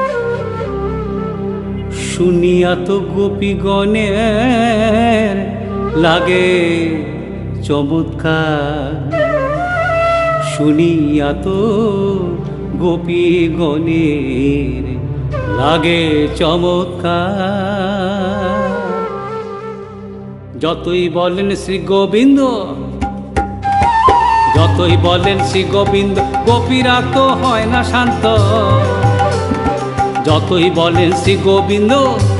Speaker 1: শুনিয়া তো গোপীগণের লাগে চমৎকার, শুনিয়া তো গোপীগণের লাগে চমৎকার। যতই বলেন শ্রী গোবিন্দ, যতই বলেন শ্রী গোবিন্দ, গোপীরা তো হয় না শান্ত। যতই বলেন শ্রী গোবিন্দ,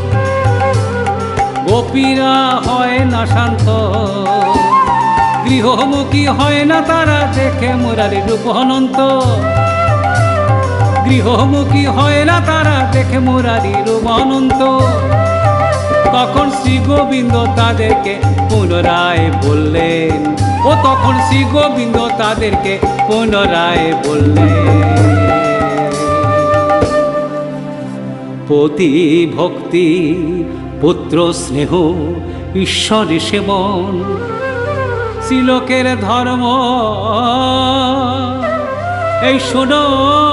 Speaker 1: গোপীরা হয় না শান্ত। গৃহমুখী হয় না তারা, দেখে মুরারি রূপ অনন্ত। গৃহমুখী হয় না তারা, দেখে মুরারি রূপ অনন্ত। তখন শ্রী গোবিন্দ তাদেরকে পুনরায় বললেন, ও তখন শ্রী গোবিন্দ তাদেরকে পুনরায় বললেন, পতি ভক্তি, পুত্র স্নেহ, ঈশ্বরে সেবন, শ্রীলোকের ধর্ম, এই শোনো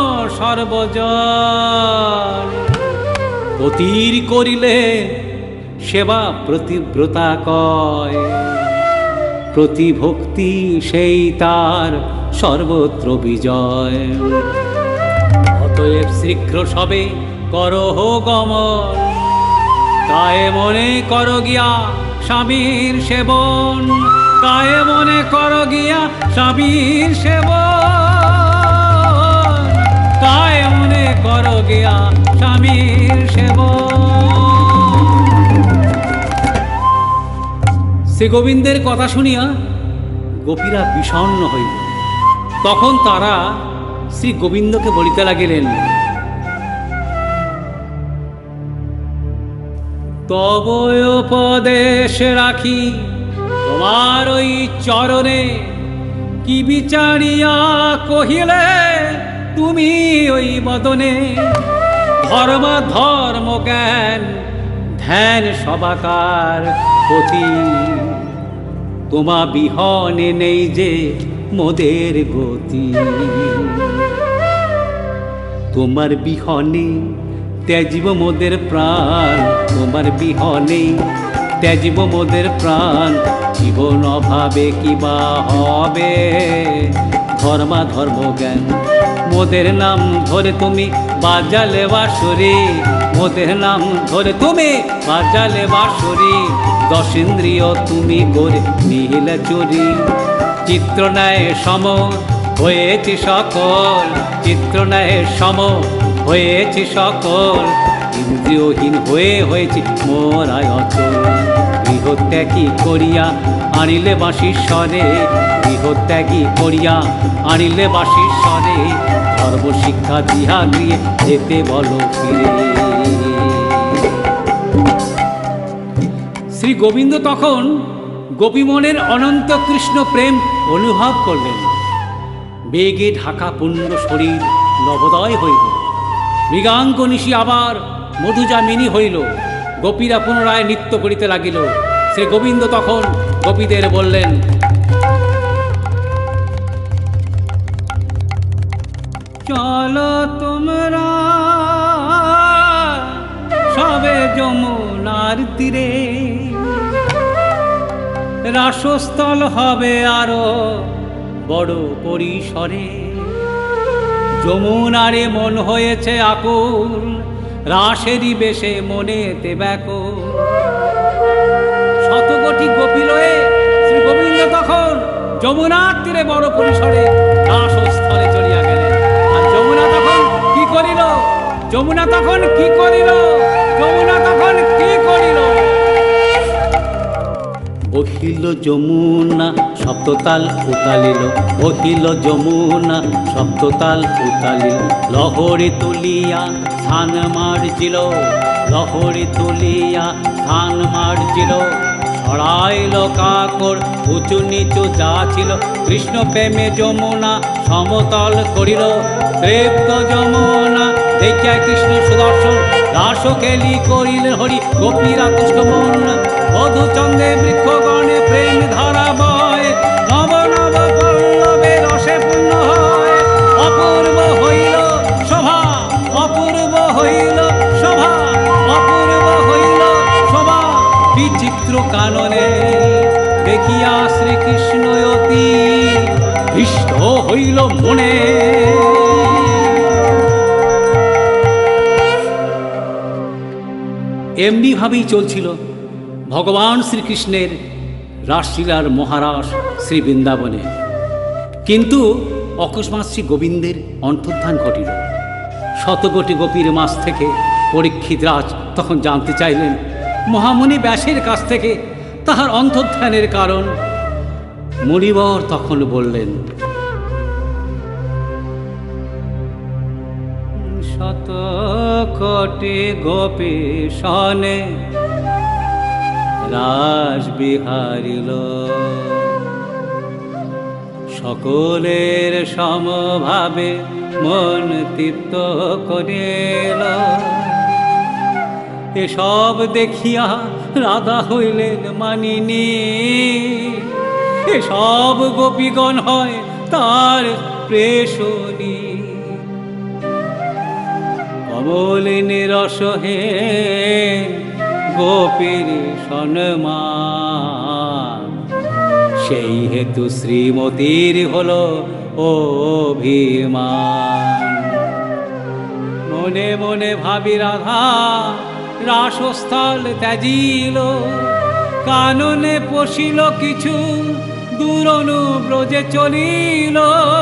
Speaker 1: সর্বজন। পতির করিলে সেবা প্রতিব্রতা কয়, প্রতিভক্তি সেই তার সর্বত্র বিজয়। অতএব শীঘ্র সবে করহ গমন, কায়ে মনে কর গিয়া স্বামীর সেবন। কায়ে মনে কর গিয়া স্বামীর সেবন। কায়ে মনে কর গিয়া স্বামীর সেবন। শ্রী গোবিন্দের কথা শুনিয়া গোপীরা বিষণ্ণ হইল। তখন তারা শ্রী গোবিন্দকে বলিতে লাগিলেন, তব উপদেশ রাখি তোমার ওই চরণে, কি বিচারিয়া কহিলে তুমি ওই বদনে। ধর্ম ধর্ম জ্ঞান ধ্যান সবাকার পতি, তোমা বিহনে নেই যে মোদের গতি। তোমার বিহনে ত্যাজিব মোদের প্রাণ, তোমার বিহনে ত্যাজিব মোদের প্রাণ। জীবন অভাবে কিবা হবে, ধর্মা ধর্ম জ্ঞান মোদের নাম ধরে তুমি বাজালে বাঁশরি। মোদের নাম ধরে তুমি বাজালে বাঁশরি। দশেন্দ্রিয় তুমি করে নিহিলে চুরি। চিত্রনায় সম হয়েছে সকল, চিত্রনায় সম হয়েছে সকল। ইন্দ্রিয়হীন হয়ে হয়েছে মোরায় অচল। গৃহত্যাগী করিয়া আনিলে বাঁশির স্বরে, গৃহত্যাগী করিয়া আনিলে বাঁশির স্বরে। সর্বশিক্ষা দিহা গৃহে যেতে বলো ফিরে। শ্রী গোবিন্দ তখন গোপীমনের অনন্ত কৃষ্ণ প্রেম অনুভব করলেন। বেগে ঢাকা পূর্ণ শরীর নবোদয় হইল। মৃগাঙ্ক নিশি আবার মধুযামিনী হইল। গোপীরা পুনরায় নৃত্য করিতে লাগিল। শ্রী গোবিন্দ তখন গোপীদের বললেন, চলো তোমরা সবে যমুনার তীরে, রাসস্থল হবে আরো বড় পরিসরে। যমুনারে মন হয়েছে আকুল, রাসেরই বেশে মনেতে ব্যাকুল। শতকোটি গোপী লয়ে শ্রী গোবিন্দ তখন যমুনার তীরে বড় পরিসরে রাসস্থলে চলিয়া গেলেন। আর যমুনা তখন কি করিল? যমুনা তখন কি করিল? যমুনা তখন কি করিল? বহিল যমুনা সপ্ততাল উতালিল, বহিল যমুনা সপ্ততাল উতালিল। লহরে তুলিয়া স্থান মার্জিল, লহরে তুলিয়া স্থান মার্জিল। ছড়াইল কাকর উঁচু নিচু যা ছিল, কৃষ্ণ প্রেমে যমুনা সমতল করিল। তৃপ্ত যমুনা দেখিয়া কৃষ্ণ সুদর্শন, রাস খেলি করিলেন হরি গোপীরা তুষ্ট মন। মধুচন্দ্রে বৃক্ষগণে প্রেম ধারা বয়, নব নব পল্লবে রসে পূর্ণ হয়। অপূর্ব হইল শোভা, অপূর্ব হইল শোভা, অপূর্ব হইল শোভা। বিচিত্র কাননে দেখিয়া শ্রীকৃষ্ণ অতি হৃষ্ট হইল মনে। এমনিভাবেই চলছিল ভগবান শ্রীকৃষ্ণের রাসলীলার মহারাস শ্রী বৃন্দাবনে। কিন্তু অকস্মাৎ শ্রী গোবিন্দের অন্তর্ধান ঘটিল। শতকোটি গোপীর মাঝ থেকে পরীক্ষিত রাজ তখন জানতে চাইলেন মহামুনি ব্যাসের কাছ থেকে তাহার অন্তর্ধানের কারণ। মুনিবর তখন বললেন, শত কোটি গোপী সনে রাস বিহারিল, সকলের সমভাবে মন তৃপ্ত করিল। এসব দেখিয়া রাধা হইলেন মানিনী, এসব গোপীগণ হয় তার প্রেষণী। কমলিনী রসহে গোপীর সন্মান, সেই হেতু শ্রীমতীর হলো অভিমান। মনে মনে ভাবি রাধা রাসস্থল ত্যাজিল, কাননে পশিল কিছু দূরনু ব্রজে চলিল।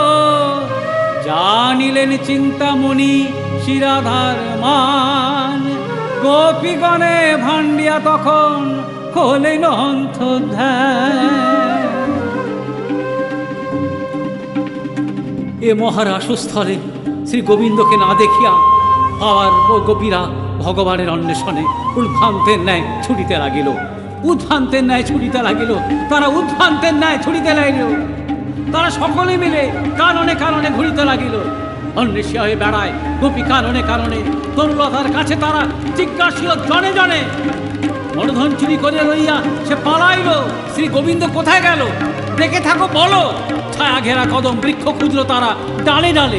Speaker 1: জানিলেন চিন্তামণি শিরাধার মান, গোপীগণে ভান্ডিয়া তখন হলেন অন্তর্ধান। এ মহারাসস্থলে শ্রী গোবিন্দকে না দেখিয়া আর গোপীরা ভগবানের অন্বেষণে উদ্ভ্রান্তের ন্যায় ছুটিতে লাগিল, উদ্ভ্রান্তের ন্যায় ছুটিতে লাগিল। তারা উদ্ভ্রান্তের ন্যায় ছুটিতে লাগিল। তারা সকলে মিলে কাননে কাননে ঘুরিতে লাগিল। অন্বেষিয়া হয়ে বেড়ায় গোপী কাননে কাননে। তরুলতার কাছে তারা জিজ্ঞাসিল জনে জনে। মনোধন চুরি করে লইয়া সে পালাইল। শ্রী গোবিন্দ কোথায় গেল? দেখে থাকো বলো। ছায়া ঘেরা কদম বৃক্ষ খুঁজল তারা ডালে ডালে।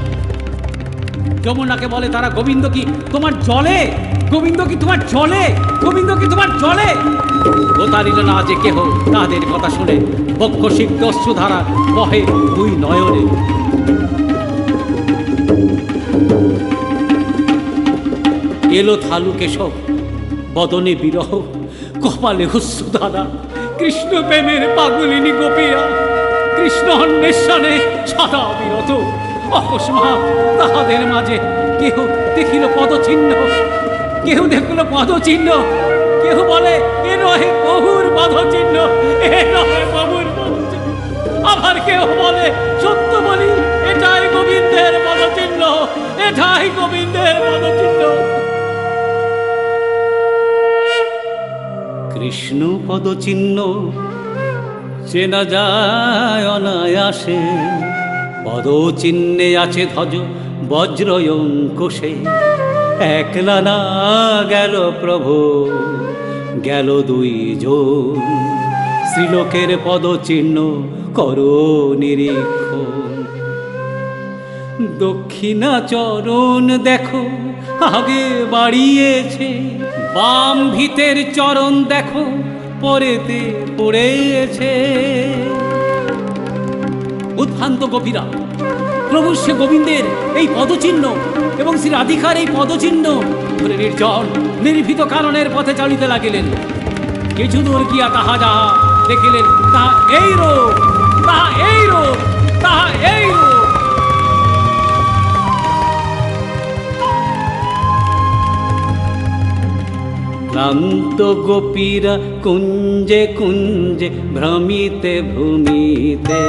Speaker 1: যমুনাকে বলে তারা, গোবিন্দ কি তোমার জলে? গোবিন্দ কি তোমার জলে? গোবিন্দ কি তোমার জলে? গোতারিল না যে কেহ তাদের কথা শুনে, বক্ষ সিদ্ধ অশ্রুধারা বহে দুই নয়নে। এলো থালু কেশব বদনে বিরহ, কপালে অশ্রুধারা। কৃষ্ণ প্রেমের পাগলিনী গোপীরা কৃষ্ণ অন্বেষণে সদা বিরত। অকস্মাৎ তাহাদের মাঝে কেহ দেখিল পদচিহ্ন, কেহ দেখিল পদচিহ্ন। কেহ বলে এ নহে প্রভুর পদচিহ্ন, এ নহে প্রভুর পদচিহ্ন। আবার কেহ বলে সত্য বলি এটাই গোবিন্দের পদচিহ্ন, এটাই গোবিন্দের পদচিহ্ন। কৃষ্ণ পদচিহ্ন চেনা যায় অনায়াসে, পদচিহ্নে আছে ধ্বজ বজ্র অঙ্কুশে। একলা না গেল প্রভু, গেল দুইজন। শ্রীলোকের পদচিহ্ন করো নিরীক্ষণ। দক্ষিণা চরণ দেখো আগে বাড়িয়েছে, বাম ভিতের চরণ দেখো পরেতে পড়েছে। উদ্ভ্রান্ত গোপীরা প্রভু শ্রী গোবিন্দের এই পদচিহ্ন এবং শ্রী রাধিকার এই পদচিহ্ন ধরে নির্জন নির্ভীত কারণের পথে চালিতে লাগিলেন। কিছু দূর গিয়া তাহা যাহা দেখিলেন তাহা এই রূপ, তাহা এই রূপ, তাহা এই রূপ। ক্লান্ত গোপীরা কুঞ্জে কুঞ্জে ভ্রমিতে ভূমিতে,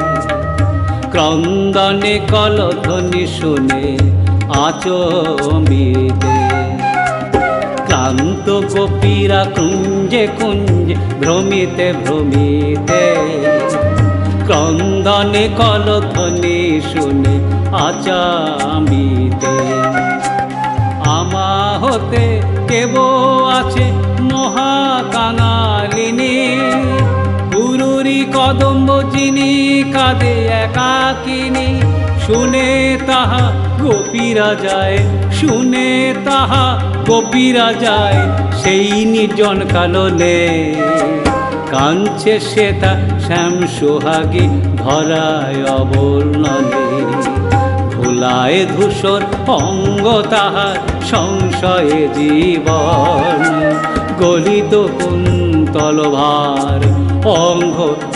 Speaker 1: ক্রন্দনে কলধ্বনি শুনে আচম্বিতে। ক্লান্ত গোপীরা কুঞ্জে কুঞ্জে ভ্রমিতে ভ্রমিতে, ক্রন্দনে কলধ্বনি শুনে আচম্বিতে। আমা হতে কেব আছে মহাকাঙালিনী, গুরুরি কদম্ব যিনি কাঁদে একাকিনী। শুনে তাহা গোপীরা যায়, শুনে তাহা গোপীরা যায়, সেই নির্জন কাননে। কাঞ্চে শ্বেতা শ্যাম সোহাগী ধরায় অবর্ণনে, ধুলায় ধূসর অঙ্গ তাহার সংশয়ে জীবন, গলিত কুন্তল ভার অঙ্গ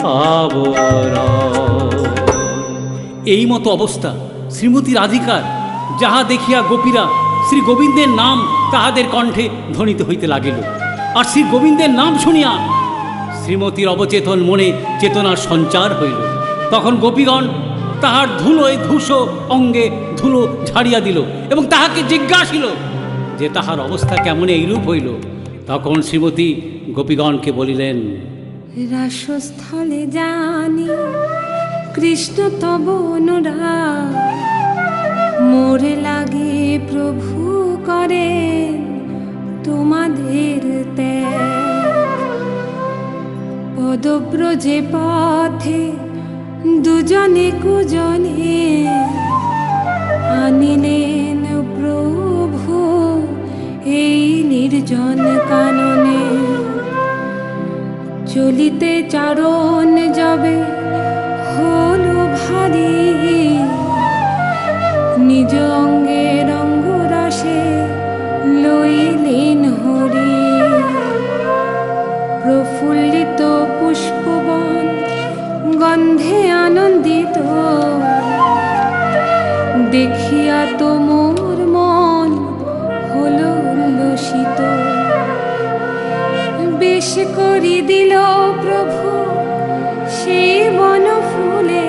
Speaker 1: আবরণ। এই মতো অবস্থা শ্রীমতী রাধিকার, যাহা দেখিয়া গোপীরা শ্রী গোবিন্দের নাম তাহাদের কণ্ঠে ধ্বনিত হইতে লাগিল। আর শ্রী গোবিন্দের নাম শুনিয়া শ্রীমতীর অবচেতন মনে চেতনার সঞ্চার হইল। তখন গোপীগণ তাহার ধুলোয় ধূসো অঙ্গে ধুলো ঝাড়িয়া দিল এবং তাহাকে জিজ্ঞাসিল যে তাহার অবস্থা কেমন এইরূপ হইল। তখন শ্রীমতী গোপীগণকে বলিলেন,
Speaker 2: রাসস্থলে জানি কৃষ্ণ তব অনুরাগ, মোরে লাগে প্রভু করেন তোমাদের ত্যাগ। পদব্রজে পথে দুজনে কুজনে আনিলেন প্রভু এই নির্জন কাননে। চলিতে চারণ যাবে হলো ভারী, নিজ অঙ্গের অঙ্গরাশে লইলেন হরি। প্রফুল্লিত পুষ্পবন গন্ধে আনন্দিত, দেখিয়া তো মোর মন হলো উল্লসিত। বেশ করি দিল প্রভু সেই বন ফুলে,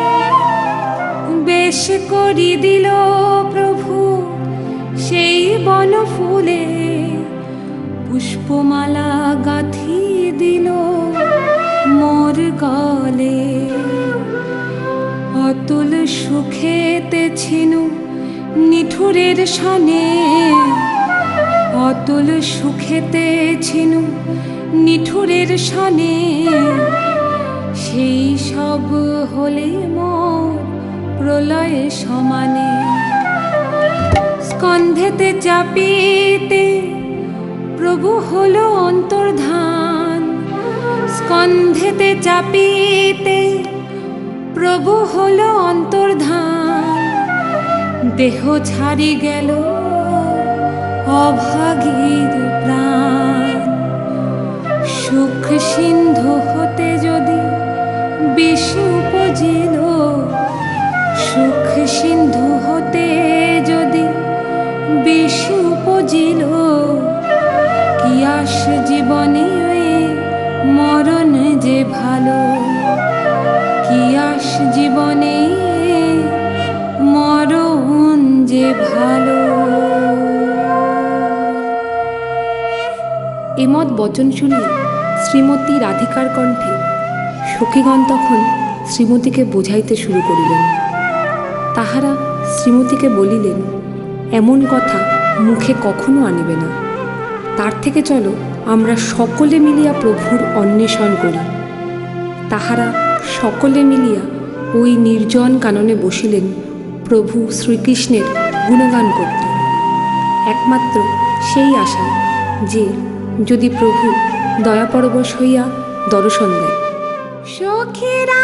Speaker 2: বেশ করি দিল প্রভু সেই বন ফুলে। পুষ্পমালা গাঁথি দিল মোর গলে। অতুল সুখেতে ছিনু নিঠুরের সনে, অতুল সুখেতে ছিনু নিঠুরের সনে। সেই সব হলে মোর প্রলয়ে সমানে। স্কন্ধেতে চাপিতে প্রভু হলো অন্তর্ধান, স্কন্ধেতে চাপিতে প্রভু হলো অন্তর্ধান। দেহ ছাড়ি গেল অভাগীর প্রাণ। সুখ সিন্ধু হতে যদি বিষ উপজিল, সুখ সিন্ধু হতে যদি বিষ উপজিল। কি আস জীবনে মরণ যে ভালো, কি আস জীবনে মরণ যে ভালো। এমত বচন শুনিয়া শ্রীমতী রাধিকার কণ্ঠে সখীগণ তখন শ্রীমতীকে বোঝাইতে শুরু করিলেন। তাহারা শ্রীমতীকে বলিলেন, এমন কথা মুখে কখনো আনিবে না। তার থেকে চলো আমরা সকলে মিলিয়া প্রভুর অন্বেষণ করি। তাহারা সকলে মিলিয়া ওই নির্জন কাননে বসিলেন প্রভু শ্রীকৃষ্ণের গুণগান করতে, একমাত্র সেই আশায় যে যদি প্রভু দয়াপরবশ হইয়া দর্শন দেয়। সখীরা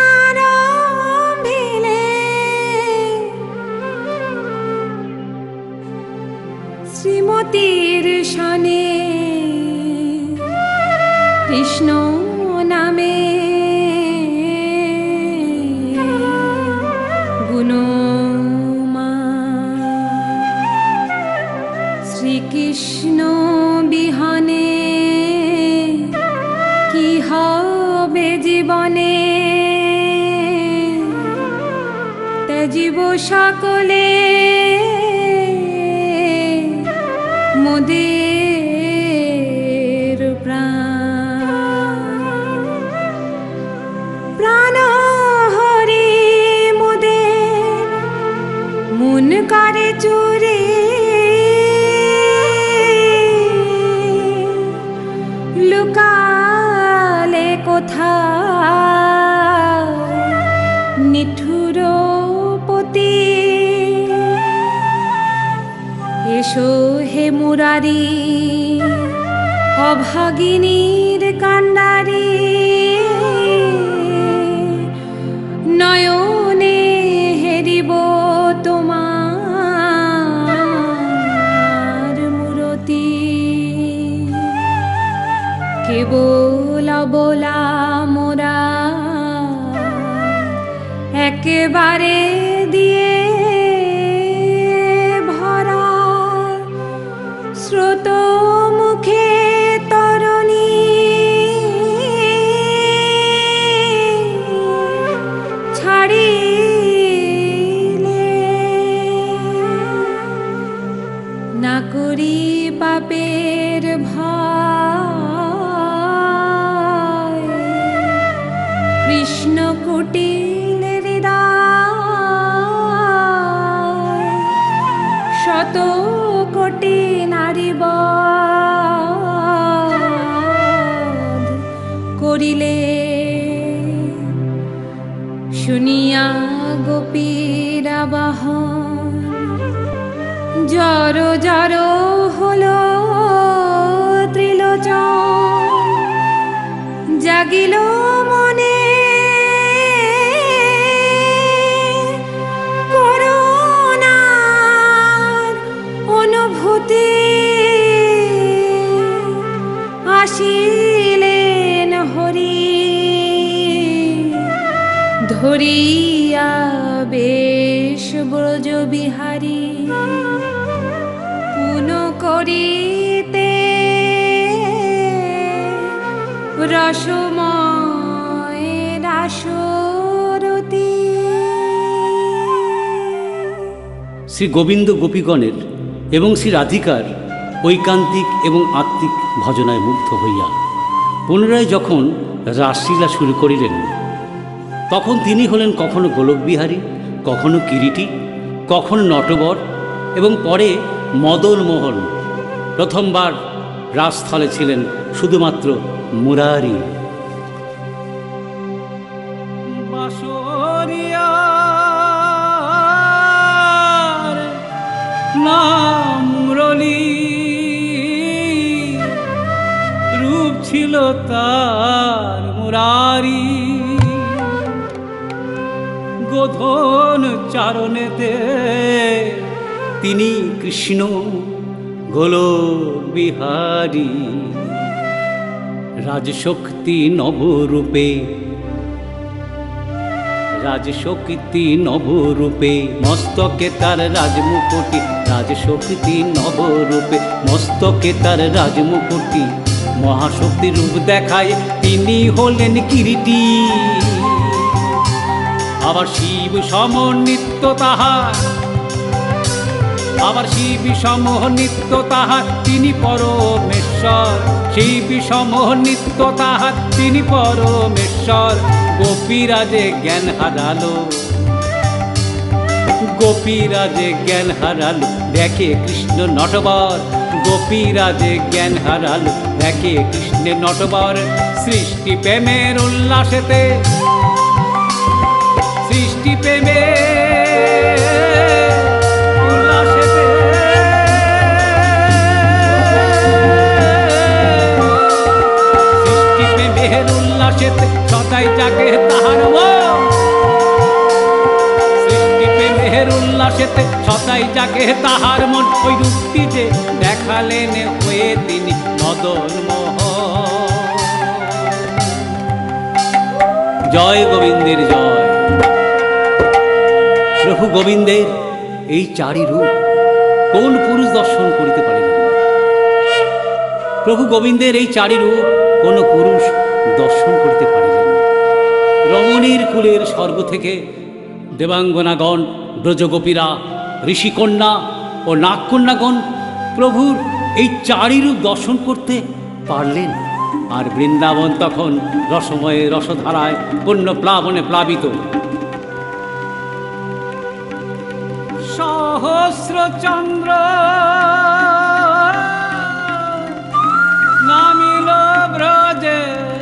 Speaker 2: শ্রীমতীর সনে কৃষ্ণ নামে গুণমান। শ্রীকৃষ্ণ বিহনে কি হবে জীবনে, ত্যাজিব সকলে মোদের প্রাণ। প্রাণ হরি মোদের মন করে চুরি, লুকালে কোথা নিঠুর পতি। এসো হে মুরারি অভাগিনীর কান্ডারি, নয়নে হেরিব তোমার একেবারে দিয়ে ভরা স্রোত মুখে তরণী ছাড়িলে না করি পাপের ভয় কৃষ্ণ কুটিল হৃদয় শত কোটি নারী বধ করিলে শুনিয়া গোপীর আবাহন জড় জড় হলো ত্রিলোচন জাগিল মনে করুণার অনুভূতি আসিলেন হরি ধরিয়া বেশ ব্রজ বিহারী পুন করিতে রসময় রাসরতি।
Speaker 1: শ্রী গোবিন্দ গোপীগণের এবং শ্রী রাধিকার ঐকান্তিক এবং আত্মিক ভজনায় মুগ্ধ হইয়া পুনরায় যখন রাসলীলা শুরু করিলেন, তখন তিনি হলেন কখনো গোলকবিহারী, কখনো কিরীটী, কখনো নটবর এবং পরে মদন মোহন। প্রথমবার রাসস্থলে ছিলেন শুধুমাত্র মুরারি। বাঁশরিয়ার নাম মুরলী, রূপ ছিল তার মুরারি। গোধন চারণেতে তিনি কৃষ্ণ গোলক বিহারী। রাজশক্তি নবরূপে, রাজশক্তি নবরূপে মস্তকে তার রাজমুকুটি। রাজশক্তি নবরূপে মস্তকে তার রাজমুকুটি। মহাশক্তি রূপ দেখায় তিনি হলেন কিরীটী। আবার শিব সম নিত্য তাহার, আবার শিব সম নিত্য তাহার তিনি পরমেশ্বর। শিব সম নিত্য তাহার তিনি পরমেশ্বর। গোপীরাজে জ্ঞান হারালো, গোপীরাজে জ্ঞান হারালো দেখে কৃষ্ণ নটবর। গোপীরাজে জ্ঞান হারালো দেখে কৃষ্ণের নটবর। সৃষ্টি প্রেমের উল্লাসেতে, সৃষ্টি প্রেমের উল্লাসেতে সৃষ্টি প্রেমের উল্লাসেতে সদাই জাগে তাহার মন। সৃষ্টি প্রেমের উল্লাসেতে সদাই জাগে তাহার মন। ওই রূপটি যে দেখালেন হয়ে তিনি মদন মোহন। জয় গোবিন্দের জয়। প্রভু গোবিন্দের এই চারি রূপ কোন পুরুষ দর্শন করিতে পারিলেন না? প্রভু গোবিন্দের এই চারি রূপ কোন পুরুষ দর্শন করিতে পারিলেন না। রমণীর কুলের স্বর্গ থেকে দেবাঙ্গনাগণ, ব্রজগোপীরা, ঋষিকন্যা ও নাগকন্যাগণ প্রভুর এই চারি রূপ দর্শন করতে পারলেন। আর বৃন্দাবন তখন রসময়ে রসধারায় পূর্ণ প্লাবনে প্লাবিত। সহস্র চন্দ্র নামিল ব্রজে,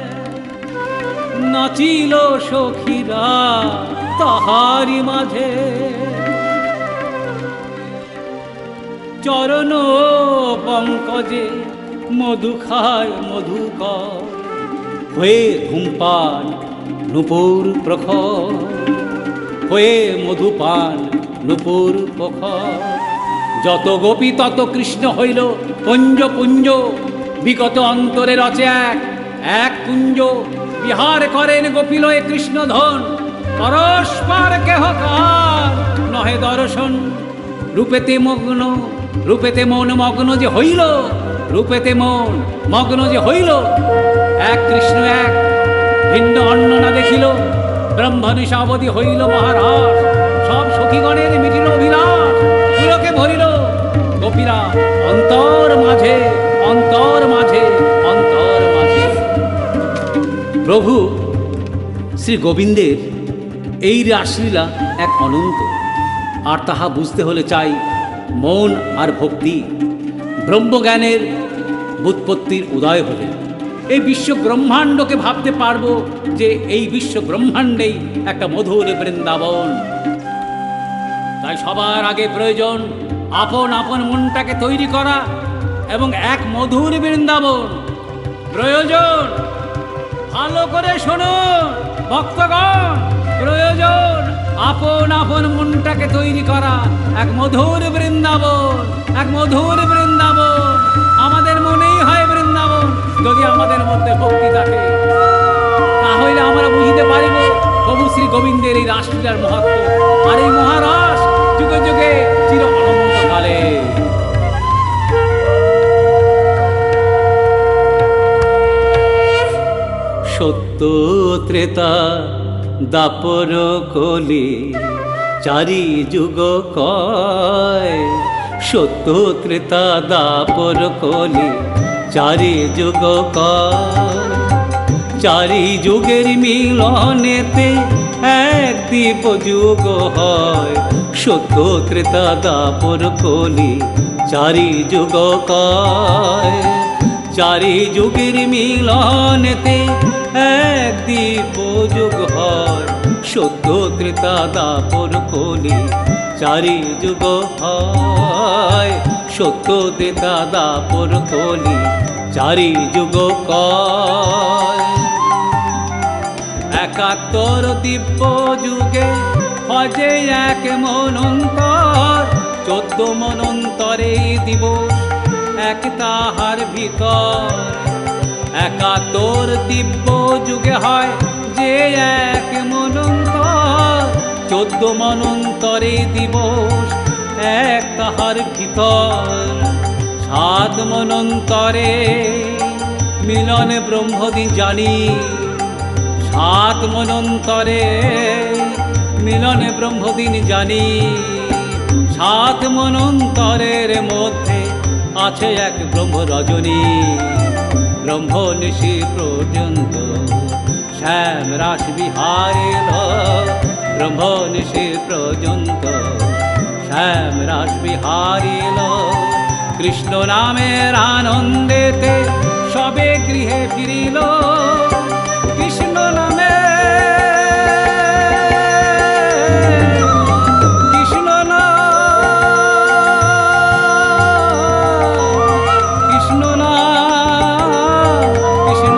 Speaker 1: নাচিল সখীরা তাহারি মাঝে। চরণ পঙ্কজে মধু খায় মধুকর, হয়ে ধূমপান নূপুর প্রখর, হয়ে মধুপান নূপুর প্রখর। যত গোপী তত কৃষ্ণ হইল পুঞ্জ পুঞ্জ, বিগত অন্তরে রচে এক এক কুঞ্জ। বিহার করেন গোপীলয়ে কৃষ্ণধন, পরস্পর কেহ কার নহে দর্শন। রূপেতে মগ্ন রূপেতে মন মগ্ন যে হইল, রূপেতে মন মগ্ন যে হইল, এক কৃষ্ণ এক ভিন্ন অন্য না দেখিল। ব্রহ্মনিশাবধি হইল মহারাজ, সব সখীগণের মিটিল অভিলাষ। পুলকে ভরিল গোপীরা অন্তর মাঝে, অন্তর মাঝে, অন্তর মাঝে। প্রভু শ্রী গোবিন্দের এই রাসলীলা এক অনন্ত, আর তাহা বুঝতে হলে চাই মন আর ভক্তি। ব্রহ্মজ্ঞানের বুৎপত্তির উদয় হলে এই বিশ্ব ব্রহ্মাণ্ডকে ভাবতে পারবো যে এই বিশ্ব ব্রহ্মাণ্ডেই একটা মধুর বৃন্দাবন। তাই সবার আগে প্রয়োজন আপন আপন মনটাকে তৈরি করা এবং এক মধুর বৃন্দাবন প্রয়োজন। ভালো করে শুনুন ভক্তগণ, প্রয়োজন আপন আপন মনটাকে তৈরি করা এক মধুর বৃন্দাবন, এক মধুর বৃন্দাবন। আমাদের মনেই হয় বৃন্দাবন যদি আমাদের মধ্যে ভক্তি থাকে, তাহলে আমরা বুঝতে পারিব প্রভু শ্রী গোবিন্দের এই রাসলীলার মহত্ব আর এই মহারাস যুগে যুগে চির অনন্তকালে। সত্য ত্রেতা দাপর কলি চারি যুগ কয়, সত্য ত্রেতা দাপর কলি চারি যুগ কয়। চারি যুগের মিলনেতে এক দ্বীপ যুগ হয়, সত্য ত্রেতা দাপর কলি চারি যুগ কয়। চারি যুগের মিলনেতে এক দ্বীপ যুগ হয়, সত্য ত্রেতা দাপর কলি চারি যুগ হয়, সত্য ত্রেতা দাপর কলি চারি যুগ কয়। একাত্তর দিব্য যুগে হজে এক মনন্তর, চোদ্দ মনন্তরে দিবস এক তাহার ভিতর। একাত্তর দিব্য যুগে হয় যে এক মনন্তর, চোদ্দ মনন্তরে দিবস এক তাহার ভিতর। সাত মনন্তরে মিলন ব্রহ্মদিন জানি, সাত মনন্তরে মিলন ব্রহ্মদিন জানি। সাত মনন্তরের মধ্যে আছে এক ব্রহ্ম রজনী, ব্রহ্ম নিশি পর্যন্ত শ্যাম রাস বিহারিল, ব্রহ্ম নিশি পর্যন্ত শ্যাম রাস বিহারিল। কৃষ্ণ নামের আনন্দেতে সবে গৃহে ফিরিল, কৃষ্ণ নামে কৃষ্ণ নাম কৃষ্ণ নাম কৃষ্ণ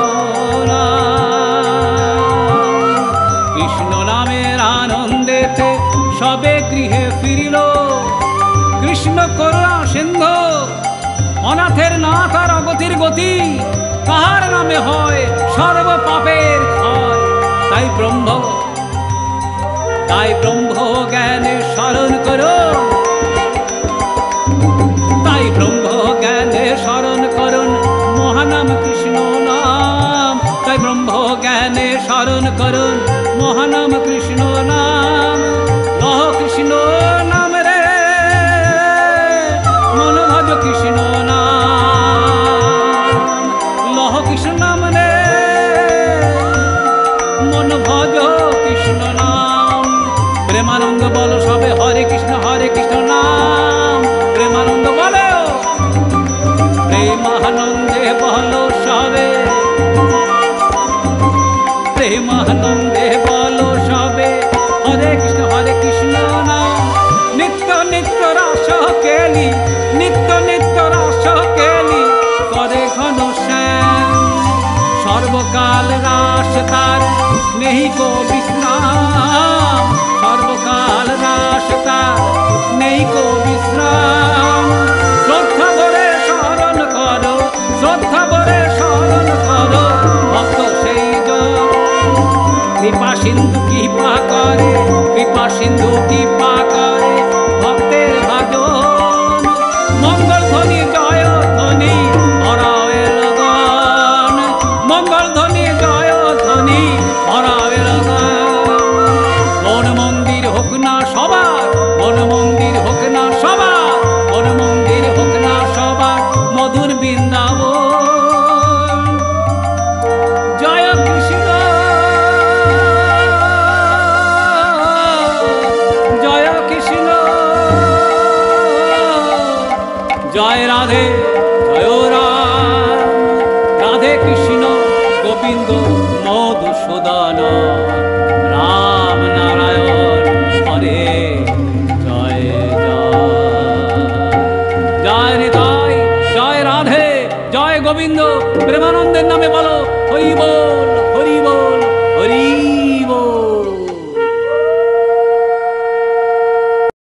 Speaker 1: নাম কৃষ্ণ নামের আনন্দেতে সবে গৃহে ফিরিল। কৃষ্ণ করুণা সিন্ধু অনাথের নাথ আর অগতির গতি, কাহার নামে হয় সর্ব পাপের ক্ষয়। তাই ব্রহ্ম তাই ব্রহ্ম জ্ঞানে স্মরণ করুন, তাই ব্রহ্ম জ্ঞানে স্মরণ করুন মহানাম কৃষ্ণ নাম। তাই ব্রহ্ম জ্ঞানে স্মরণ করুন মহানাম কৃষ্ণ নাম। লহ কৃষ্ণ নাম রে মন ভজ কৃষ্ণ নাম, লহ কৃষ্ণ নাম রে মন ভজ কৃষ্ণ নাম। প্রেমানন্দ বলো সবে হরে কৃষ্ণ হরে কৃষ্ণ নাম, প্রেমানন্দ বলো, প্রেমানন্দে বলো সবে, প্রেমানন্দে বলো সবে সিন্ধু কৃপা করে, কৃপা সিন্ধু কৃপা করে ভক্তের ভজন। মঙ্গল ধ্বনি জয় ধ্বনি হরাও এলো গান, মঙ্গল ধ্বনি জয় ধ্বনি হরাও এলো গান। বন মন্দির হোক না সবার, বন মন্দির হোক না সবার, বন মন্দির হোক না সবার মধুর বৃন্দাবন। জয় কৃষ্ণ জয় কৃষ্ণ জয় রাধে জয় রাম, রাধে কৃষ্ণ গোবিন্দ মধুসূদন, রাম নারায়ণ হরে জয় জয়। জয় নিতাই, জয় রাধে, জয় গোবিন্দ। প্রেমানন্দের নামে বলো হরি বল।